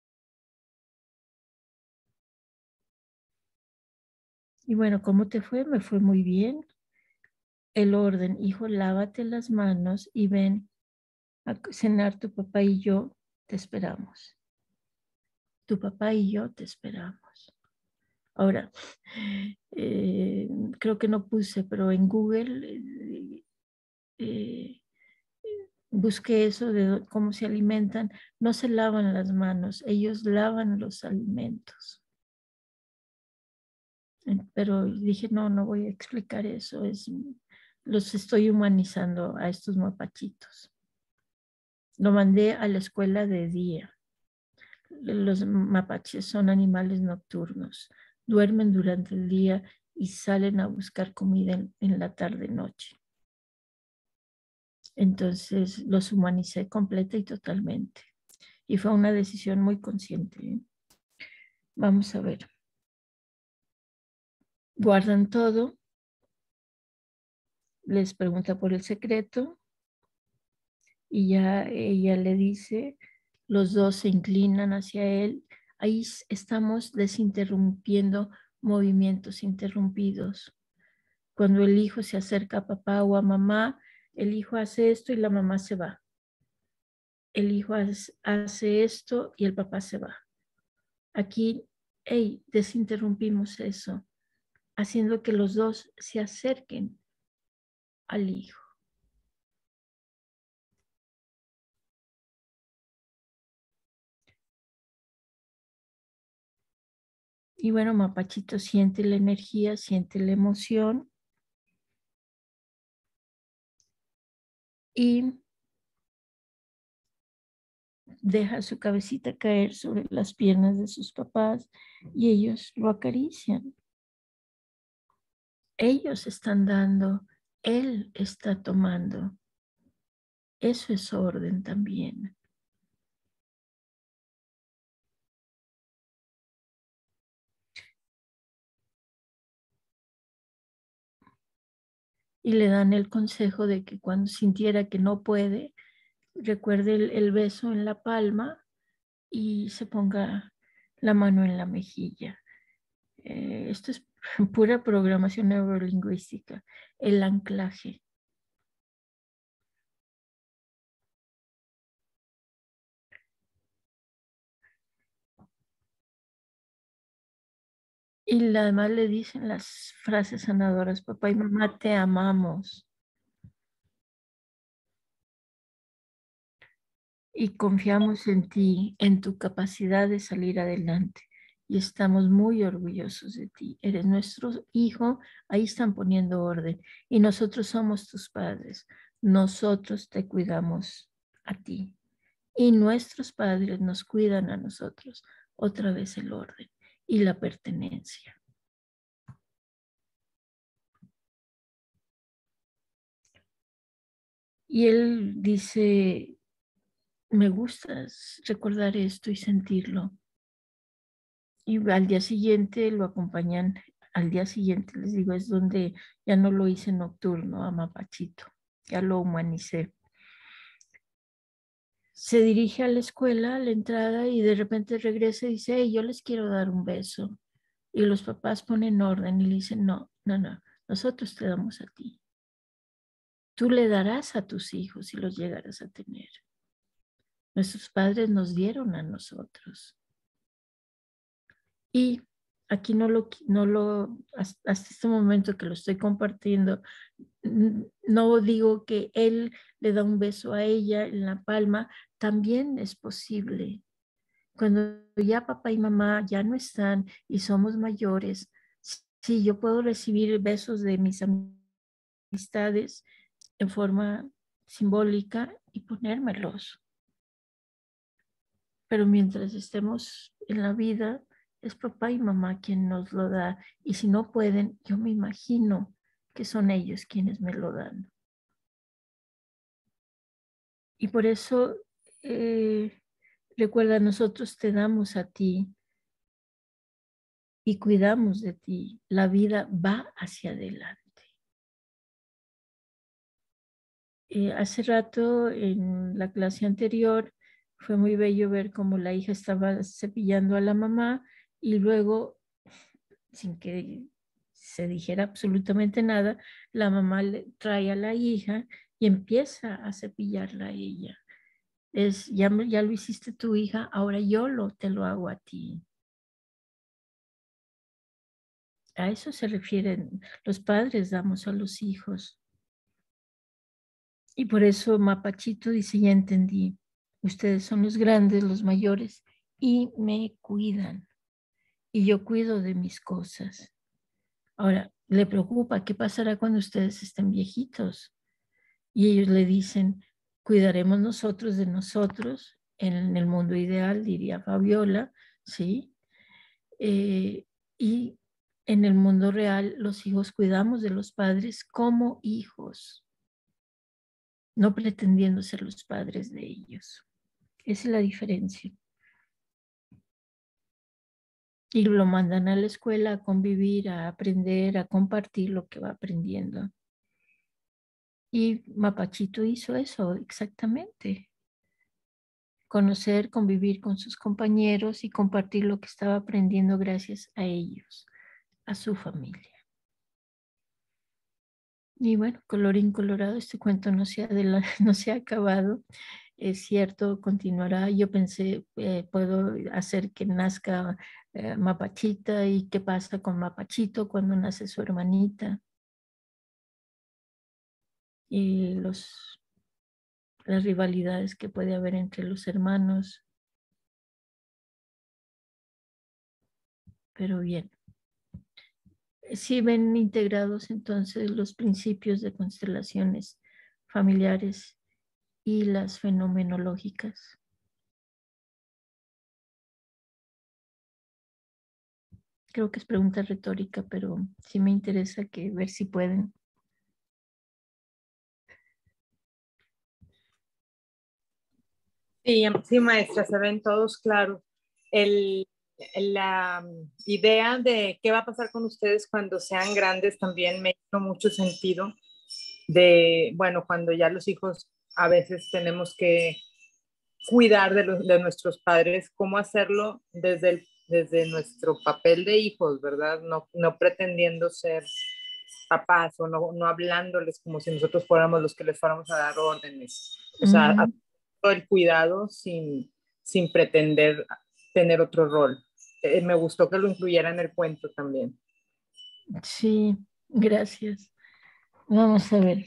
Y bueno, ¿cómo te fue? Me fue muy bien. El orden, hijo, lávate las manos y ven a cenar, tu papá y yo te esperamos. Tu papá y yo te esperamos. Ahora, creo que no puse, pero en Google busqué eso de cómo se alimentan. No se lavan las manos, ellos lavan los alimentos. Pero dije, no voy a explicar eso. Los estoy humanizando a estos mapachitos. Lo mandé a la escuela de día. Los mapaches son animales nocturnos. Duermen durante el día y salen a buscar comida en la tarde-noche. Entonces los humanicé completa y totalmente. Y fue una decisión muy consciente, ¿eh? Vamos a ver. Guardan todo. Les pregunta por el secreto. Y ya ella le dice, los dos se inclinan hacia él. Ahí estamos desinterrumpiendo movimientos interrumpidos. Cuando el hijo se acerca a papá o a mamá, el hijo hace esto y la mamá se va. El hijo hace esto y el papá se va. Aquí, desinterrumpimos eso, haciendo que los dos se acerquen al hijo. Y bueno, Mapachito siente la energía, siente la emoción. Y deja su cabecita caer sobre las piernas de sus papás y ellos lo acarician. Ellos están dando, él está tomando. Eso es orden también. Y le dan el consejo de que cuando sintiera que no puede, recuerde el beso en la palma y se ponga la mano en la mejilla. Esto es pura programación neurolingüística, el anclaje. Y además le dicen las frases sanadoras, papá y mamá, te amamos. Y confiamos en ti, en tu capacidad de salir adelante. Y estamos muy orgullosos de ti. Eres nuestro hijo, ahí están poniendo orden. Y nosotros somos tus padres. Nosotros te cuidamos a ti. Y nuestros padres nos cuidan a nosotros. Otra vez el orden. y la pertenencia. Y él dice, me gusta recordar esto y sentirlo. Y al día siguiente lo acompañan, al día siguiente les digo, es donde ya no lo hice nocturno a Mapachito, ya lo humanicé. Se dirige a la escuela, a la entrada, y de repente regresa y dice, hey, yo les quiero dar un beso. Y los papás ponen orden y le dicen, no, nosotros te damos a ti. Tú le darás a tus hijos si los llegarás a tener. Nuestros padres nos dieron a nosotros. Y aquí hasta este momento que lo estoy compartiendo, no digo que él le da un beso a ella en la palma, también es posible. Cuando ya papá y mamá ya no están y somos mayores, sí, yo puedo recibir besos de mis amistades en forma simbólica y ponérmelos. Pero mientras estemos en la vida, es papá y mamá quien nos lo da. Y si no pueden, yo me imagino que son ellos quienes me lo dan. Y por eso, recuerda, nosotros te damos a ti y cuidamos de ti. La vida va hacia adelante. Hace rato en la clase anterior fue muy bello ver cómo la hija estaba cepillando a la mamá y luego, sin que se dijera absolutamente nada, la mamá le trae a la hija y empieza a cepillarla a ella. Ya lo hiciste tu hija, ahora te lo hago a ti. A eso se refieren los padres, damos a los hijos. Y por eso Mapachito dice, ya entendí, ustedes son los grandes, los mayores, y me cuidan. Y yo cuido de mis cosas. Ahora, le preocupa, ¿qué pasará cuando ustedes estén viejitos? Y ellos le dicen, cuidaremos nosotros de nosotros, en el mundo ideal, diría Fabiola, ¿sí? Y en el mundo real, los hijos cuidamos de los padres como hijos, no pretendiendo ser los padres de ellos. Esa es la diferencia. Y lo mandan a la escuela a convivir, a aprender, a compartir lo que va aprendiendo. Y Mapachito hizo eso exactamente. Conocer, convivir con sus compañeros y compartir lo que estaba aprendiendo gracias a ellos, a su familia. Y bueno, colorín colorado, este cuento no se ha acabado. Es cierto, continuará. Yo pensé, puedo hacer que nazca Mapachita y qué pasa con Mapachito cuando nace su hermanita. Y las rivalidades que puede haber entre los hermanos. Pero bien. Sí ven integrados entonces los principios de constelaciones familiares y las fenomenológicas. Creo que es pregunta retórica, pero sí me interesa ver si pueden. Sí, maestra, se ven todos claros. La idea de qué va a pasar con ustedes cuando sean grandes también me hizo mucho sentido. Bueno, cuando ya los hijos a veces tenemos que cuidar de nuestros padres, cómo hacerlo desde nuestro papel de hijos, ¿verdad? No pretendiendo ser papás o no hablándoles como si nosotros fuéramos los que les fuéramos a dar órdenes. O sea, el cuidado sin pretender tener otro rol. Me gustó que lo incluyera en el cuento también. Sí, gracias. Vamos a ver.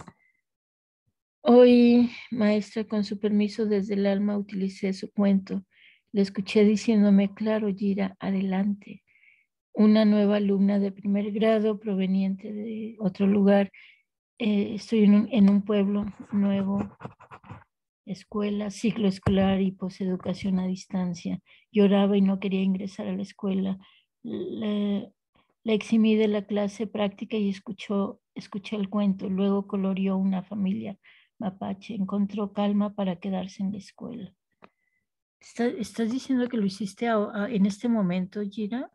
Hoy, maestra, con su permiso desde el alma, utilicé su cuento. Le escuché diciéndome, claro, Gira, adelante. Una nueva alumna de primer grado proveniente de otro lugar. Estoy en un pueblo nuevo escuela, ciclo escolar y poseducación a distancia. Lloraba y no quería ingresar a la escuela. La eximí de la clase práctica y escuché el cuento. Luego coloreó una familia mapache. Encontró calma para quedarse en la escuela. ¿Estás diciendo que lo hiciste en este momento, Gira?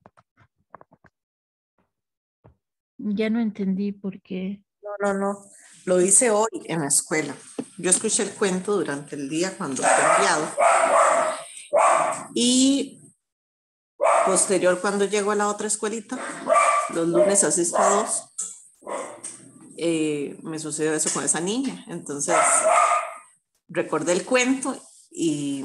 Ya no entendí por qué. No. Lo hice hoy en la escuela. Yo escuché el cuento durante el día cuando fue enviado. Y posterior, cuando llego a la otra escuelita, los lunes asisto a 2, me sucedió eso con esa niña. Entonces, recordé el cuento y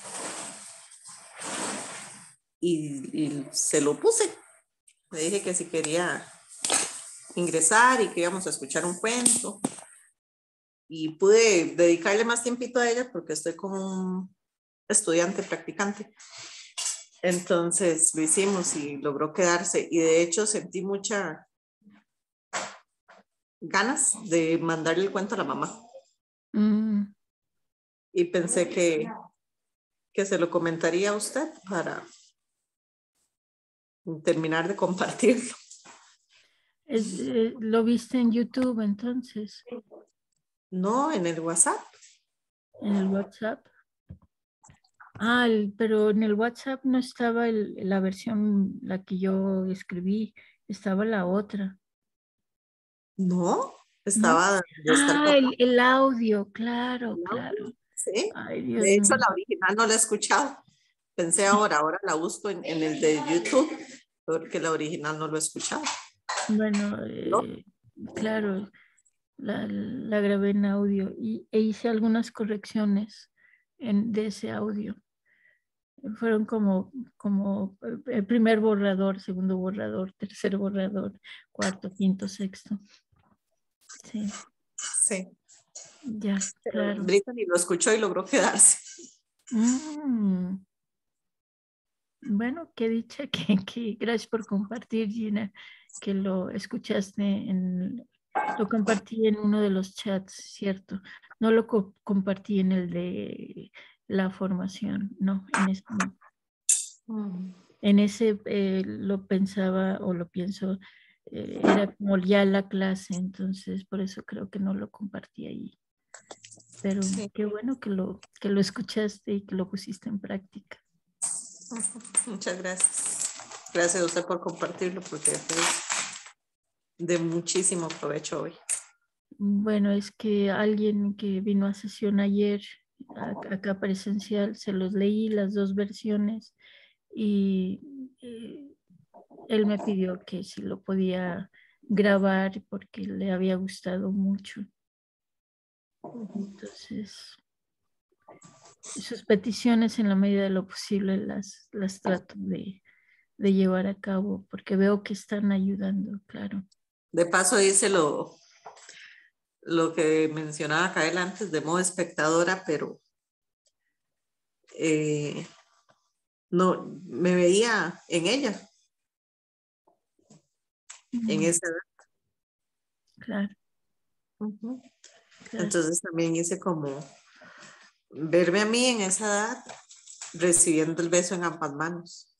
se lo puse. Le dije que si quería ingresar y que íbamos a escuchar un cuento. Y pude dedicarle más tiempito a ella porque estoy como un estudiante practicante. Entonces lo hicimos y logró quedarse. Y de hecho sentí muchas ganas de mandarle el cuento a la mamá. Y pensé que se lo comentaría a usted para terminar de compartirlo. ¿Lo viste en YouTube entonces? No, en el WhatsApp. ¿En el WhatsApp? Pero en el WhatsApp no estaba la versión, la que yo escribí, estaba la otra. No, ¿No? estaba de estar El audio, claro, ¿no? claro. Sí. Ay, Dios De hecho, mío. la original no la he escuchado. Pensé ahora la busco en el de YouTube, porque la original no lo he escuchado. Bueno, ¿No? claro, la grabé en audio e hice algunas correcciones de ese audio. Fueron como el primer borrador, segundo borrador, tercer borrador, cuarto, quinto, sexto. Sí, Sí. ya, Pero claro. Brittany lo escuchó y logró quedarse. Bueno, qué dicha que gracias por compartir, Gina, que lo escuchaste lo compartí en uno de los chats, ¿cierto? No lo compartí en el de la formación, no, en ese no. En ese lo pensaba o lo pienso, era como ya la clase, entonces por eso creo que no lo compartí ahí. Pero Sí. qué bueno que lo escuchaste y que lo pusiste en práctica. Muchas gracias. Gracias a usted por compartirlo, porque fue de muchísimo provecho hoy. Bueno, es que alguien que vino a sesión ayer, acá presencial, se los leí las dos versiones y él me pidió que si lo podía grabar porque le había gustado mucho. Entonces, sus peticiones en la medida de lo posible las trato de llevar a cabo porque veo que están ayudando, claro. De paso hice lo que mencionaba Kael antes de modo espectadora, pero no me veía en ella, en esa edad. Claro. Claro. Entonces también hice como verme a mí en esa edad recibiendo el beso en ambas manos.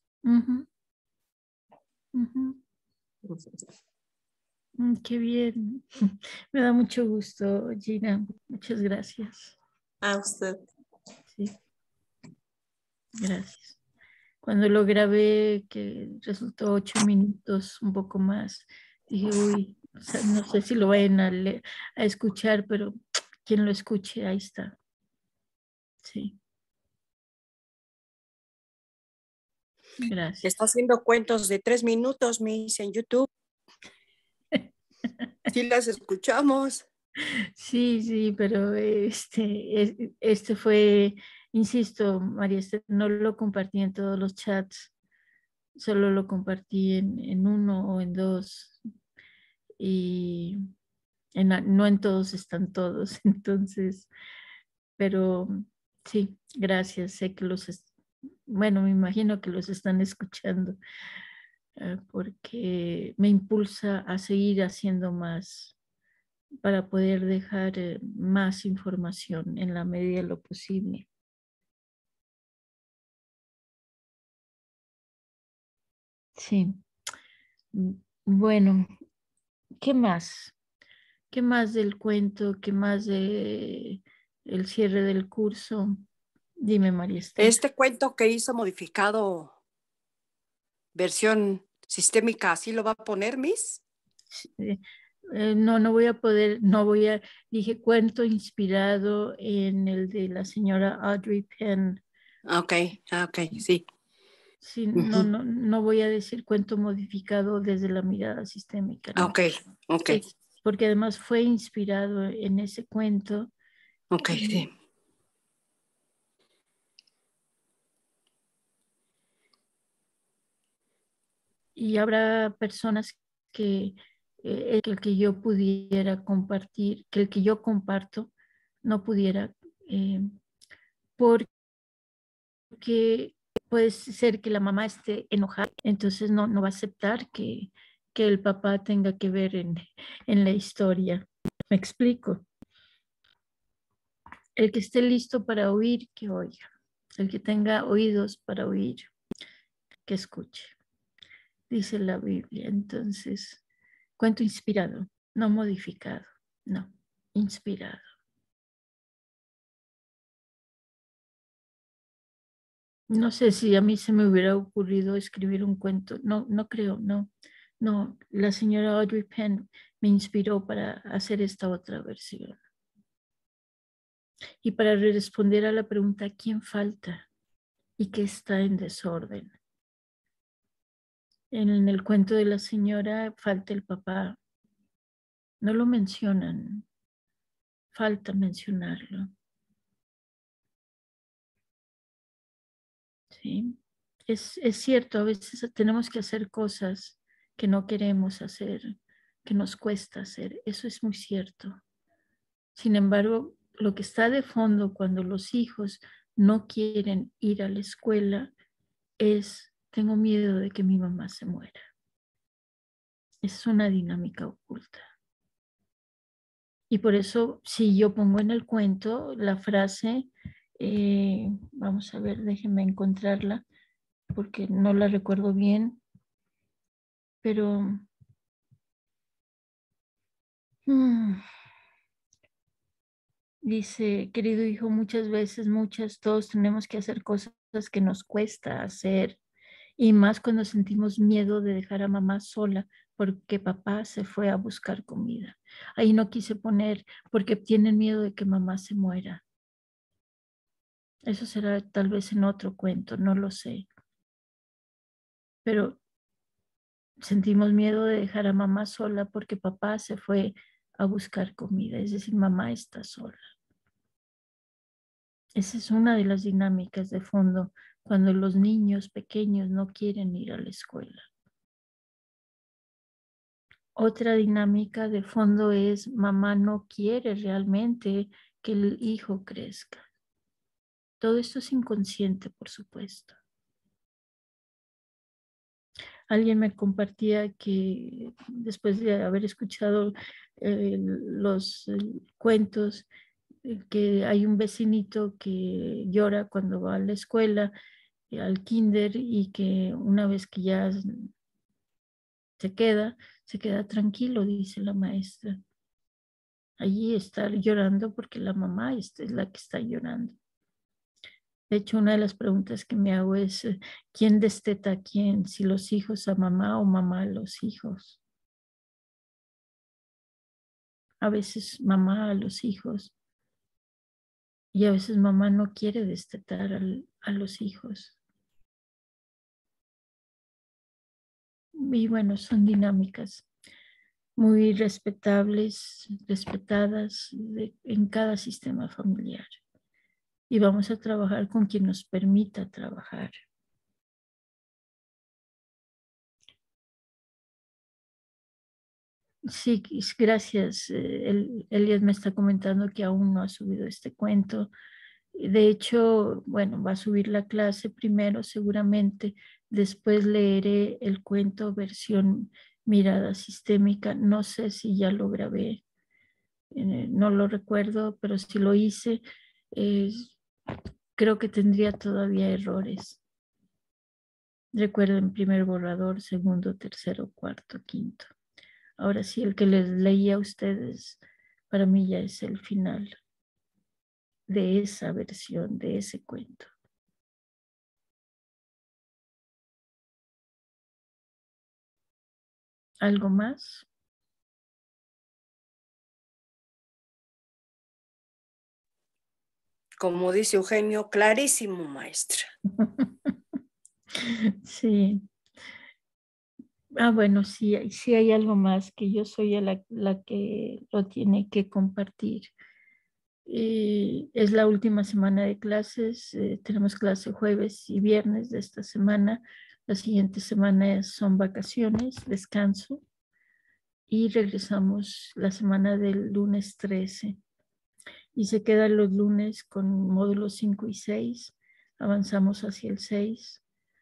Qué bien. Me da mucho gusto, Gina. Muchas gracias. A usted. Sí, gracias. Cuando lo grabé, que resultó 8 minutos, un poco más, dije, uy, o sea, no sé si lo vayan a escuchar, pero quien lo escuche, ahí está. Sí. Gracias. Está haciendo cuentos de 3 minutos, me dice en YouTube. Sí las escuchamos. Sí, pero este fue, insisto, María Esther, no lo compartí en todos los chats, solo lo compartí en uno o en dos y no en todos están todos, entonces, pero sí, gracias, sé que bueno, me imagino que los están escuchando porque me impulsa a seguir haciendo más para poder dejar más información en la medida de lo posible. Sí. Bueno, ¿qué más? ¿Qué más del cuento? ¿Qué más de el cierre del curso? Dime, María Estela. Este cuento que hizo modificado versión sistémica, ¿así lo va a poner, Miss? No voy a poder, dije cuento inspirado en el de la señora Audrey Penn. Ok, sí. Sí, no voy a decir cuento modificado desde la mirada sistémica. ¿No? Ok. Porque además fue inspirado en ese cuento. Ok, sí. Y habrá personas que el que yo pudiera compartir, que el que yo comparto no pudiera, porque puede ser que la mamá esté enojada, entonces no va a aceptar que el papá tenga que ver en la historia. ¿Me explico? El que esté listo para oír, que oiga. El que tenga oídos para oír, que escuche. Dice la Biblia. Entonces, cuento inspirado, no modificado, no, inspirado. No sé si a mí se me hubiera ocurrido escribir un cuento. No creo, no. La señora Audrey Penn me inspiró para hacer esta otra versión. Y para responder a la pregunta, ¿quién falta y qué está en desorden? En el cuento de la señora falta el papá. No lo mencionan. Falta mencionarlo. ¿Sí? Es cierto, a veces tenemos que hacer cosas que no queremos hacer, que nos cuesta hacer. Eso es muy cierto. Sin embargo, lo que está de fondo cuando los hijos no quieren ir a la escuela es, tengo miedo de que mi mamá se muera. Es una dinámica oculta. Y por eso, si yo pongo en el cuento la frase, vamos a ver, déjenme encontrarla, porque no la recuerdo bien, pero dice, querido hijo, muchas veces, todos tenemos que hacer cosas que nos cuesta hacer, y más cuando sentimos miedo de dejar a mamá sola porque papá se fue a buscar comida. Ahí no quise poner porque tienen miedo de que mamá se muera. Eso será tal vez en otro cuento, no lo sé. Pero sentimos miedo de dejar a mamá sola porque papá se fue a buscar comida, es decir, mamá está sola. Esa es una de las dinámicas de fondo cuando los niños pequeños no quieren ir a la escuela. Otra dinámica de fondo es mamá no quiere realmente que el hijo crezca. Todo esto es inconsciente, por supuesto. Alguien me compartía que después de haber escuchado los cuentos, que hay un vecinito que llora cuando va a la escuela, al kinder, y que una vez que ya se queda tranquilo, dice la maestra. Allí está llorando porque la mamá es la que está llorando. De hecho, una de las preguntas que me hago es, ¿quién desteta a quién? Si los hijos a mamá o mamá a los hijos. A veces mamá a los hijos y a veces mamá no quiere destetar a los hijos. Y bueno, son dinámicas muy respetables, respetadas en cada sistema familiar. Y vamos a trabajar con quien nos permita trabajar. Sí, gracias. Elías me está comentando que aún no ha subido este cuento. De hecho, bueno, va a subir la clase primero seguramente. Después leeré el cuento versión mirada sistémica. No sé si ya lo grabé. No lo recuerdo, pero si lo hice, creo que tendría todavía errores. Recuerden, primer borrador, segundo, tercero, cuarto, quinto. Ahora sí, el que les leí a ustedes, para mí ya es el final de esa versión, de ese cuento. ¿Algo más? Como dice Eugenio, clarísimo, maestra. Sí. Bueno, sí, sí hay algo más, que yo soy la que lo tiene que compartir. Es la última semana de clases, tenemos clase jueves y viernes de esta semana. La siguiente semana son vacaciones, descanso, y regresamos la semana del lunes 13. Y se quedan los lunes con módulos 5 y 6, avanzamos hacia el 6.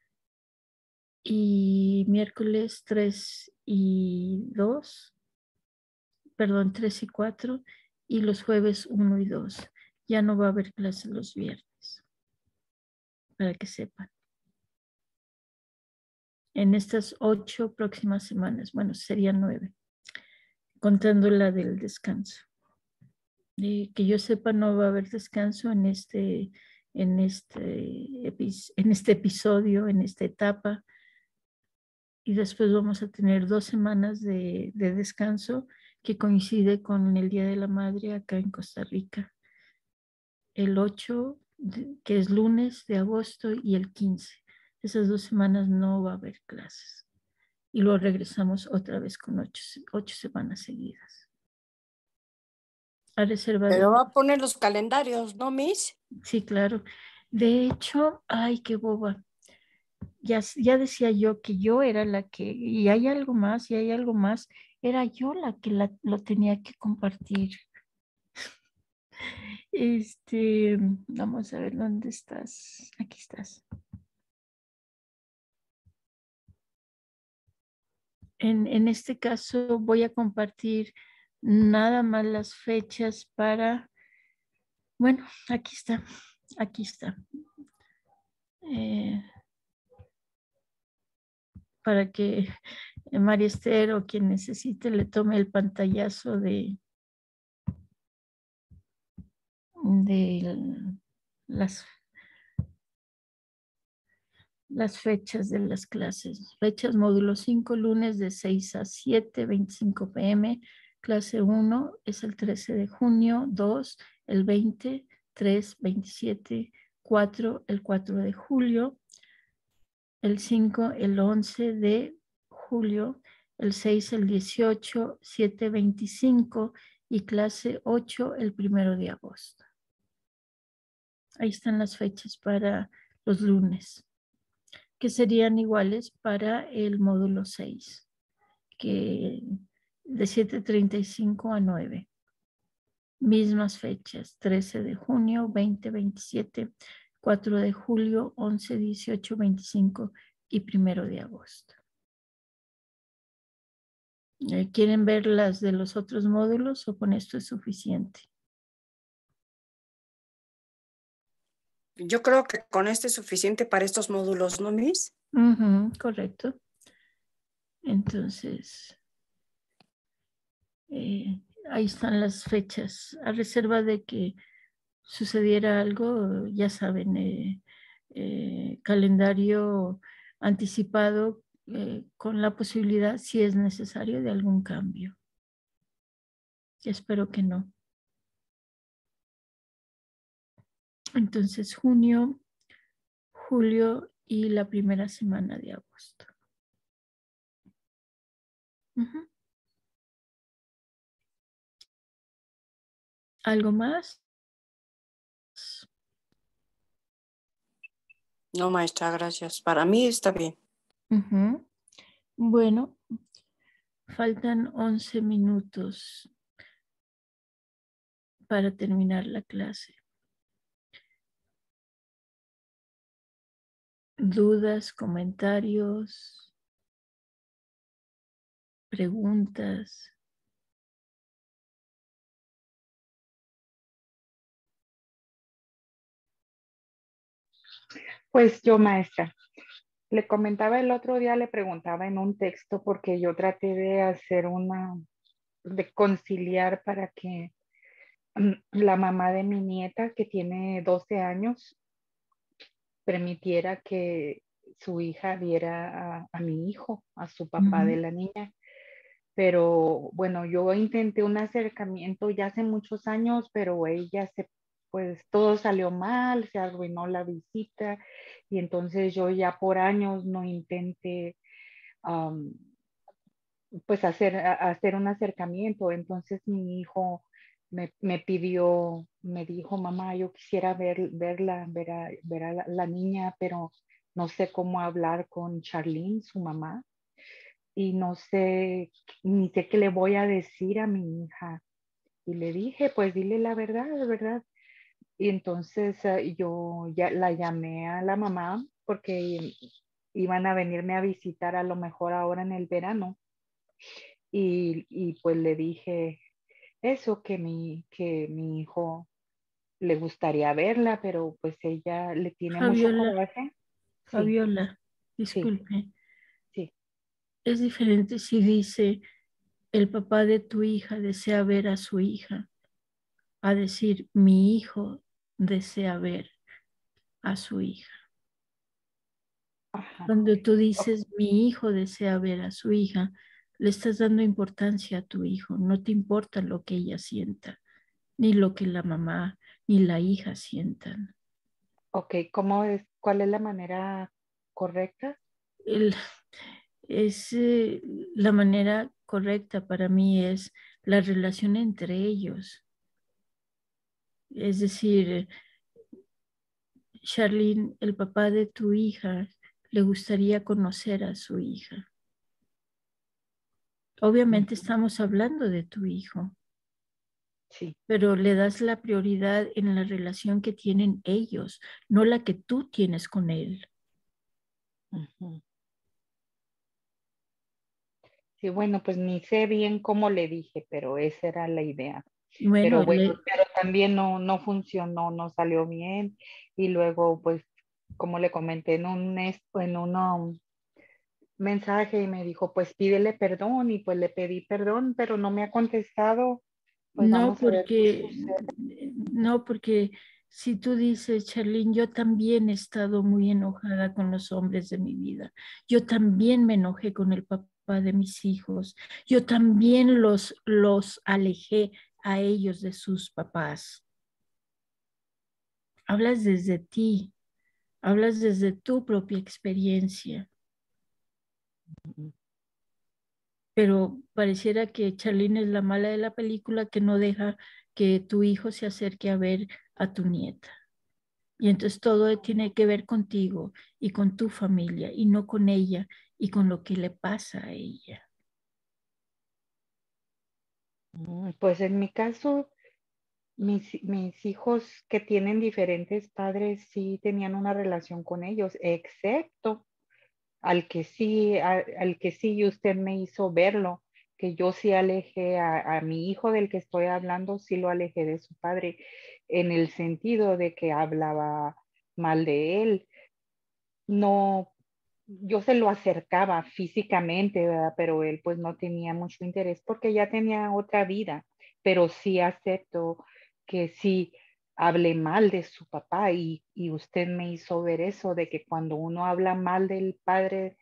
Y miércoles 3 y 2, perdón, 3 y 4, y los jueves 1 y 2. Ya no va a haber clases los viernes, para que sepan. En estas 8 próximas semanas, bueno, serían 9, contando la del descanso. Que yo sepa, no va a haber descanso en este episodio, en esta etapa. Y después vamos a tener 2 semanas de descanso que coincide con el Día de la Madre acá en Costa Rica. El 8, que es lunes de agosto, y el 15. Esas 2 semanas no va a haber clases. Y luego regresamos otra vez con 8 semanas seguidas. A reserva de... Pero va a poner los calendarios, ¿no, Miss? Sí, claro. De hecho, ay, qué boba. Ya decía yo que yo era la que, y hay algo más, era yo la que lo tenía que compartir. Vamos a ver dónde estás. Aquí estás. En este caso voy a compartir nada más las fechas para, bueno, aquí está. Para que María Esther o quien necesite le tome el pantallazo de las fechas de las clases. Fechas módulo 5, lunes de 6 a 7, 25 p.m. Clase 1 es el 13 de junio, 2 el 20, 3, 27, 4 el 4 de julio, el 5 el 11 de julio, el 6 el 18, 7, 25 y clase 8 el 1 de agosto. Ahí están las fechas para los lunes, que serían iguales para el módulo 6, que de 7:35 a 9. Mismas fechas, 13 de junio, 20, 27, 4 de julio, 11, 18, 25 y 1 de agosto. ¿Quieren ver las de los otros módulos o con esto es suficiente? Yo creo que con este es suficiente para estos módulos, ¿no, Miss? Correcto. Entonces, ahí están las fechas. A reserva de que sucediera algo, ya saben, calendario anticipado con la posibilidad, si es necesario, de algún cambio. Espero que no. Entonces, junio, julio y la primera semana de agosto. ¿Algo más? No, maestra, gracias. Para mí está bien. Bueno, faltan 11 minutos para terminar la clase. ¿Dudas, comentarios, preguntas? Pues yo, maestra, le comentaba el otro día, le preguntaba en un texto porque yo traté de hacer de conciliar para que la mamá de mi nieta, que tiene 12 años, permitiera que su hija viera a mi hijo, a su papá de Ujú. la niña. Pero bueno, yo intenté un acercamiento ya hace muchos años, pero pues todo salió mal, se arruinó la visita y entonces yo ya por años no intenté am, pues hacer un acercamiento. Entonces mi hijo me pidió, me dijo, mamá, yo quisiera verla, ver a la niña, pero no sé cómo hablar con Charlene, su mamá, y no sé, ni sé qué le voy a decir a mi hija. Y le dije, pues dile la verdad. Y entonces yo ya la llamé a la mamá porque iban a venirme a visitar a lo mejor ahora en el verano. Y pues le dije eso, que mi hijo le gustaría verla, pero pues ella le tiene mucho Fabiola, coraje. Sí, Fabiola, sí, disculpe, sí. es diferente si dice el papá de tu hija desea ver a su hija, a decir mi hijo desea ver a su hija. Ajá. Cuando tú Ok. dices mi hijo desea ver a su hija, le estás dando importancia a tu hijo, no te importa lo que ella sienta, ni lo que la mamá ni la hija sientan. Ok, ¿cuál es la manera correcta? El, es la manera correcta para mí es la relación entre ellos. Es decir, Charlene, el papá de tu hija, le gustaría conocer a su hija. Obviamente Ujú. estamos hablando de tu hijo, Sí. pero le das la prioridad en la relación que tienen ellos, no la que tú tienes con él. Ujú. Sí, bueno, pues ni sé bien cómo le dije, pero esa era la idea. Bueno, Pero bueno, pero también no funcionó, no salió bien. Y luego, pues, como le comenté en un mensaje, y me dijo, pues pídele perdón, y pues le pedí perdón, pero no me ha contestado. Pues no vamos a ver qué porque, sucede. no porque si tú dices, Charlene, yo también he estado muy enojada con los hombres de mi vida. Yo también me enojé con el papá de mis hijos. Yo también los alejé a ellos de sus papás. Hablas desde ti, hablas desde tu propia experiencia, pero pareciera que Charlene es la mala de la película que no deja que tu hijo se acerque a ver a tu nieta. Y entonces todo tiene que ver contigo y con tu familia y no con ella y con lo que le pasa a ella. Pues en mi caso, mis hijos que tienen diferentes padres sí tenían una relación con ellos, excepto al que sí y usted me hizo verlo, que yo sí alejé a mi hijo del que estoy hablando, sí lo alejé de su padre, en el sentido de que hablaba mal de él. No, yo se lo acercaba físicamente, ¿verdad? Pero él pues no tenía mucho interés porque ya tenía otra vida, pero sí acepto que sí hable mal de su papá y usted me hizo ver eso, de que cuando uno habla mal del padre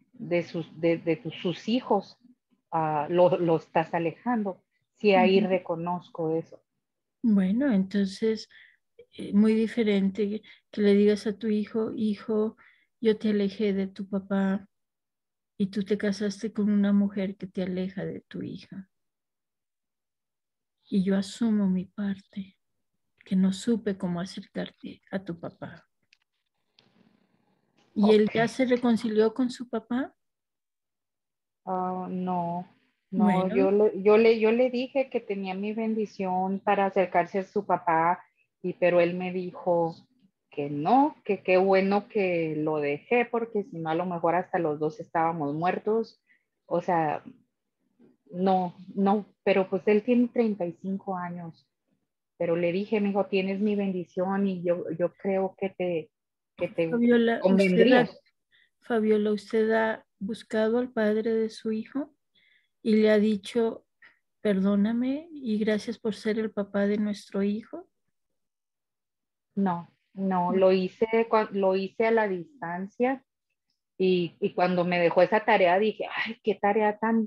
sus hijos, lo estás alejando. Sí, ahí Ujú. reconozco eso. Bueno, entonces, muy diferente que le digas a tu hijo, hijo, yo te alejé de tu papá y tú te casaste con una mujer que te aleja de tu hija. Y yo asumo mi parte, que no supe cómo acercarte a tu papá. ¿Y él Ok. ya se reconcilió con su papá? No, no, Bueno, yo le dije que tenía mi bendición para acercarse a su papá, pero él me dijo que no, que qué bueno que lo dejé, porque si no, a lo mejor hasta los dos estábamos muertos. O sea, no, pero pues él tiene 35 años, pero le dije, me dijo, tienes mi bendición y yo creo que que te Fabiola, convendría. Fabiola, ¿usted ha buscado al padre de su hijo y le ha dicho, perdóname y gracias por ser el papá de nuestro hijo? No, lo hice, lo hice a la distancia y cuando me dejó esa tarea dije, ay, qué tarea tan,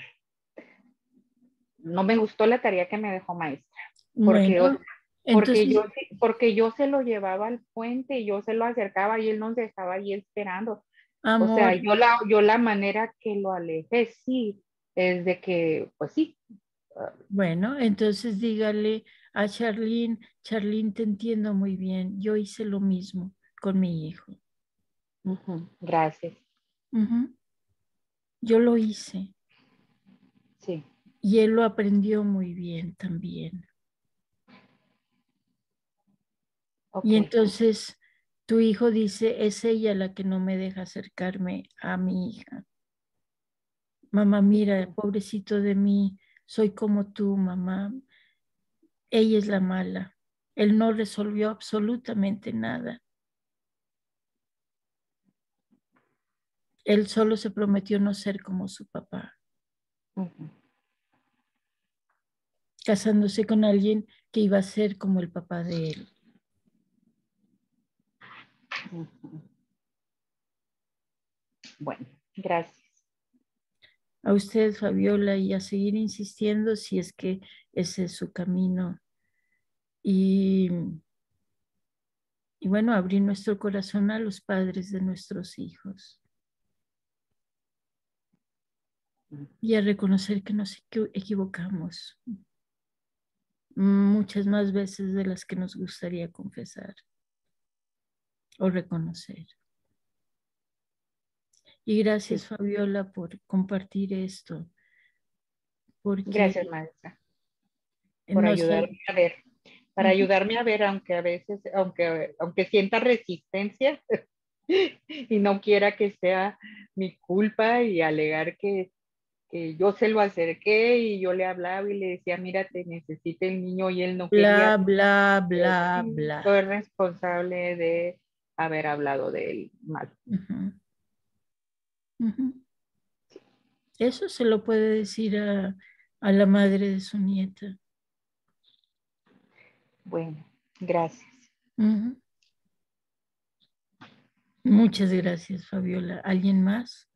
no me gustó la tarea que me dejó maestra, porque, Bueno, porque entonces, porque yo se lo llevaba al puente y yo se lo acercaba y él nos dejaba ahí esperando. O sea, amor, yo la manera que lo alejé, sí, es de que, pues sí. bueno, entonces dígale a Charlene, Charlene, te entiendo muy bien, yo hice lo mismo con mi hijo. Gracias. Ujú. Yo lo hice Sí. y él lo aprendió muy bien también. Ok. Y entonces tu hijo dice, es ella la que no me deja acercarme a mi hija. Mamá, mira, pobrecito de mí, soy como tú, mamá. Ella es la mala. Él no resolvió absolutamente nada. Él solo se prometió no ser como su papá, casándose con alguien que iba a ser como el papá de él. Bueno, gracias. A usted, Fabiola, y a seguir insistiendo si es que ese es su camino. Y bueno, abrir nuestro corazón a los padres de nuestros hijos y a reconocer que nos equivocamos muchas más veces de las que nos gustaría confesar o reconocer. Y gracias, Sí. Fabiola, por compartir esto, porque Gracias, maestra, por no sé, ayudarme a ver, para ayudarme a ver, aunque a veces, aunque sienta resistencia y no quiera que sea mi culpa y alegar que yo se lo acerqué y yo le hablaba y le decía, mira, te necesita el niño y él no bla, quería, bla, pero bla, sí bla. soy responsable de haber hablado de él mal. Ujú, ujú. Eso se lo puede decir a la madre de su nieta. Bueno, gracias. Ujú. Muchas gracias, Fabiola. ¿Alguien más?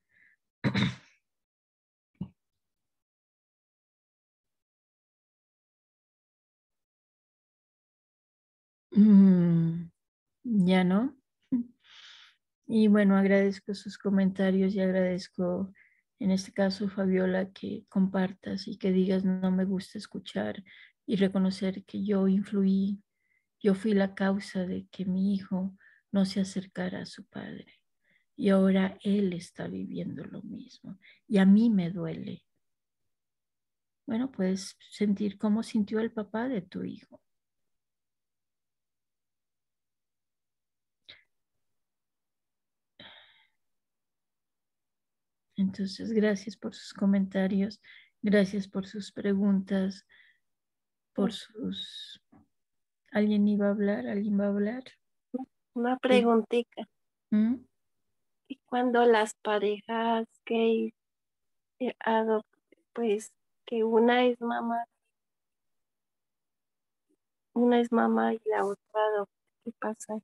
Ya no. Y bueno, agradezco sus comentarios y agradezco, en este caso, Fabiola, que compartas y que digas no me gusta escuchar y reconocer que yo influí, yo fui la causa de que mi hijo no se acercara a su padre. Y ahora él está viviendo lo mismo. Y a mí me duele. Bueno, puedes sentir cómo sintió el papá de tu hijo. Entonces, gracias por sus comentarios, gracias por sus preguntas, por sus... ¿Alguien iba a hablar? ¿Alguien va a hablar? Una Sí. preguntita. ¿Mm? Y cuando las parejas que pues que una es mamá y la otra adopta, ¿qué pasa?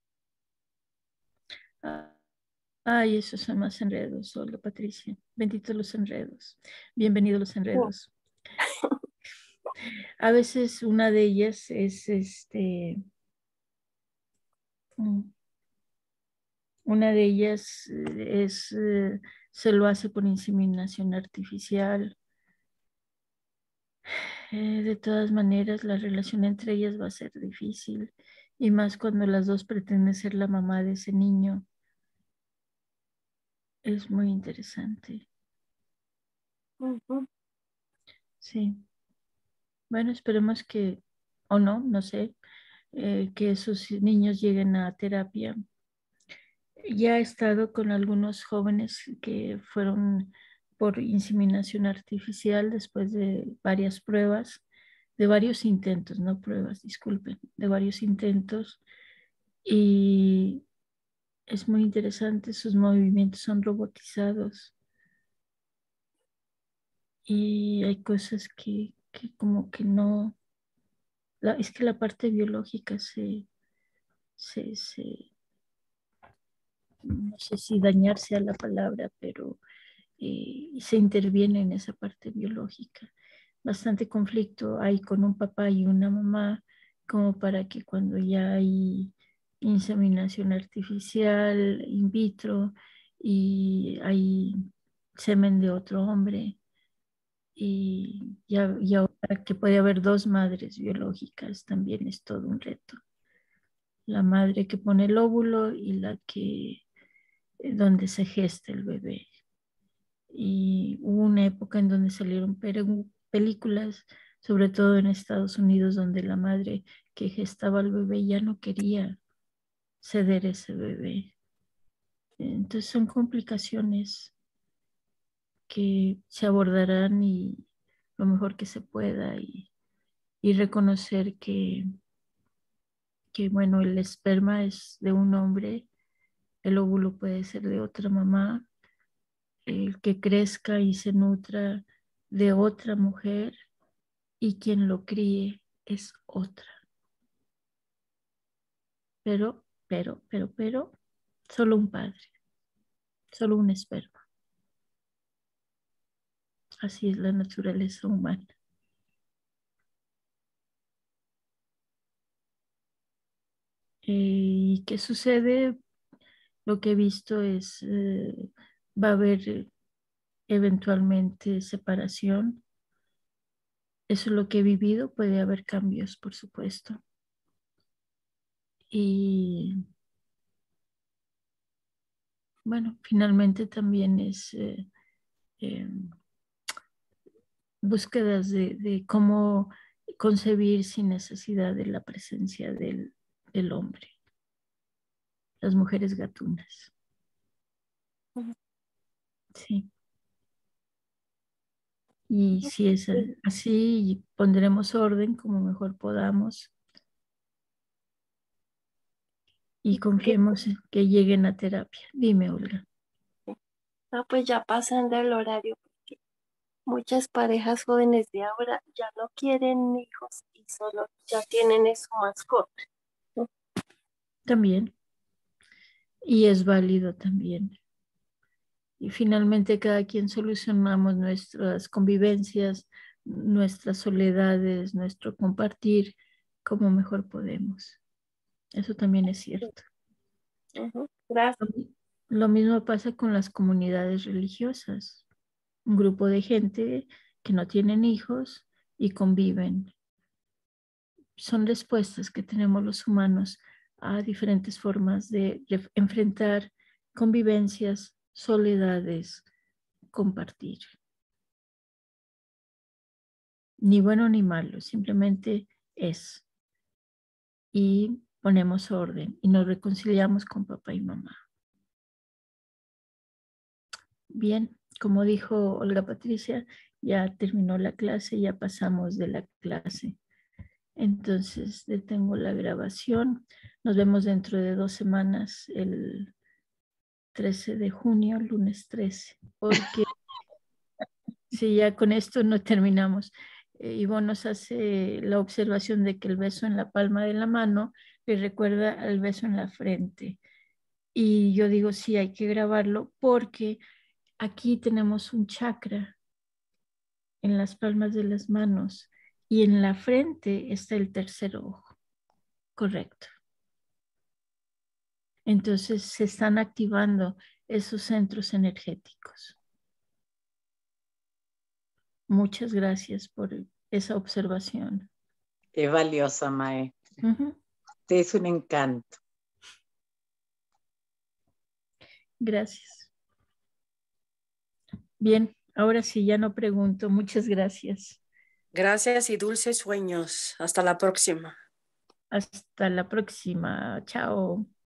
Ah, ay, esos son más enredos. Hola, Patricia. Benditos los enredos. Bienvenidos los enredos. A veces una de ellas es una de ellas se lo hace por inseminación artificial. De todas maneras, la relación entre ellas va a ser difícil y más cuando las dos pretenden ser la mamá de ese niño. Es muy interesante. Ujú. Sí. Bueno, esperemos que, o no, no sé, que esos niños lleguen a terapia. Ya he estado con algunos jóvenes que fueron por inseminación artificial después de varias pruebas, de varios intentos, no pruebas, disculpen, de varios intentos. Y es muy interesante, sus movimientos son robotizados y hay cosas que como que no, es que la parte biológica no sé si dañar sea la palabra, pero se interviene en esa parte biológica. Bastante conflicto hay con un papá y una mamá, como para que cuando ya hay inseminación artificial, in vitro, y hay semen de otro hombre, y ahora que puede haber dos madres biológicas, también es todo un reto. La madre que pone el óvulo y la que donde se gesta el bebé. Y hubo una época en donde salieron películas, sobre todo en Estados Unidos, donde la madre que gestaba al bebé ya no quería ceder ese bebé. Entonces son complicaciones que se abordarán y lo mejor que se pueda y reconocer que, bueno, el esperma es de un hombre, el óvulo puede ser de otra mamá, el que crezca y se nutra de otra mujer y quien lo críe es otra. Pero, solo un padre, solo un esperma. Así es la naturaleza humana. ¿Y qué sucede? Lo que he visto es, va a haber eventualmente separación. Eso es lo que he vivido. Puede haber cambios, por supuesto. Y bueno, finalmente también es búsquedas de cómo concebir sin necesidad de la presencia del hombre. Las mujeres gatunas. Sí. Y si es así, pondremos orden como mejor podamos y confiemos en que lleguen a terapia. Dime, Olga. No, pues ya pasando el horario, porque muchas parejas jóvenes de ahora ya no quieren hijos y solo ya tienen eso mascota. También. Y es válido también. Y finalmente cada quien solucionamos nuestras convivencias, nuestras soledades, nuestro compartir como mejor podemos. Eso también es cierto. Gracias. Lo mismo pasa con las comunidades religiosas. Un grupo de gente que no tienen hijos y conviven. Son respuestas que tenemos los humanos a diferentes formas de enfrentar convivencias, soledades, compartir. Ni bueno ni malo, simplemente es. Y ponemos orden y nos reconciliamos con papá y mamá. Bien, como dijo Olga Patricia, ya terminó la clase, ya pasamos de la clase. Entonces detengo la grabación. Nos vemos dentro de 2 semanas, el 13 de junio, lunes 13, porque si ya con esto no terminamos. Ivonne nos hace la observación de que el beso en la palma de la mano le recuerda al beso en la frente. Y yo digo, sí, hay que grabarlo porque aquí tenemos un chakra en las palmas de las manos y en la frente está el tercer ojo. Correcto. Entonces se están activando esos centros energéticos. Muchas gracias por esa observación. Es valiosa, Mae. Usted es un encanto. Gracias. Bien, ahora sí, ya no pregunto. Muchas gracias. Gracias y dulces sueños. Hasta la próxima. Hasta la próxima. Chao.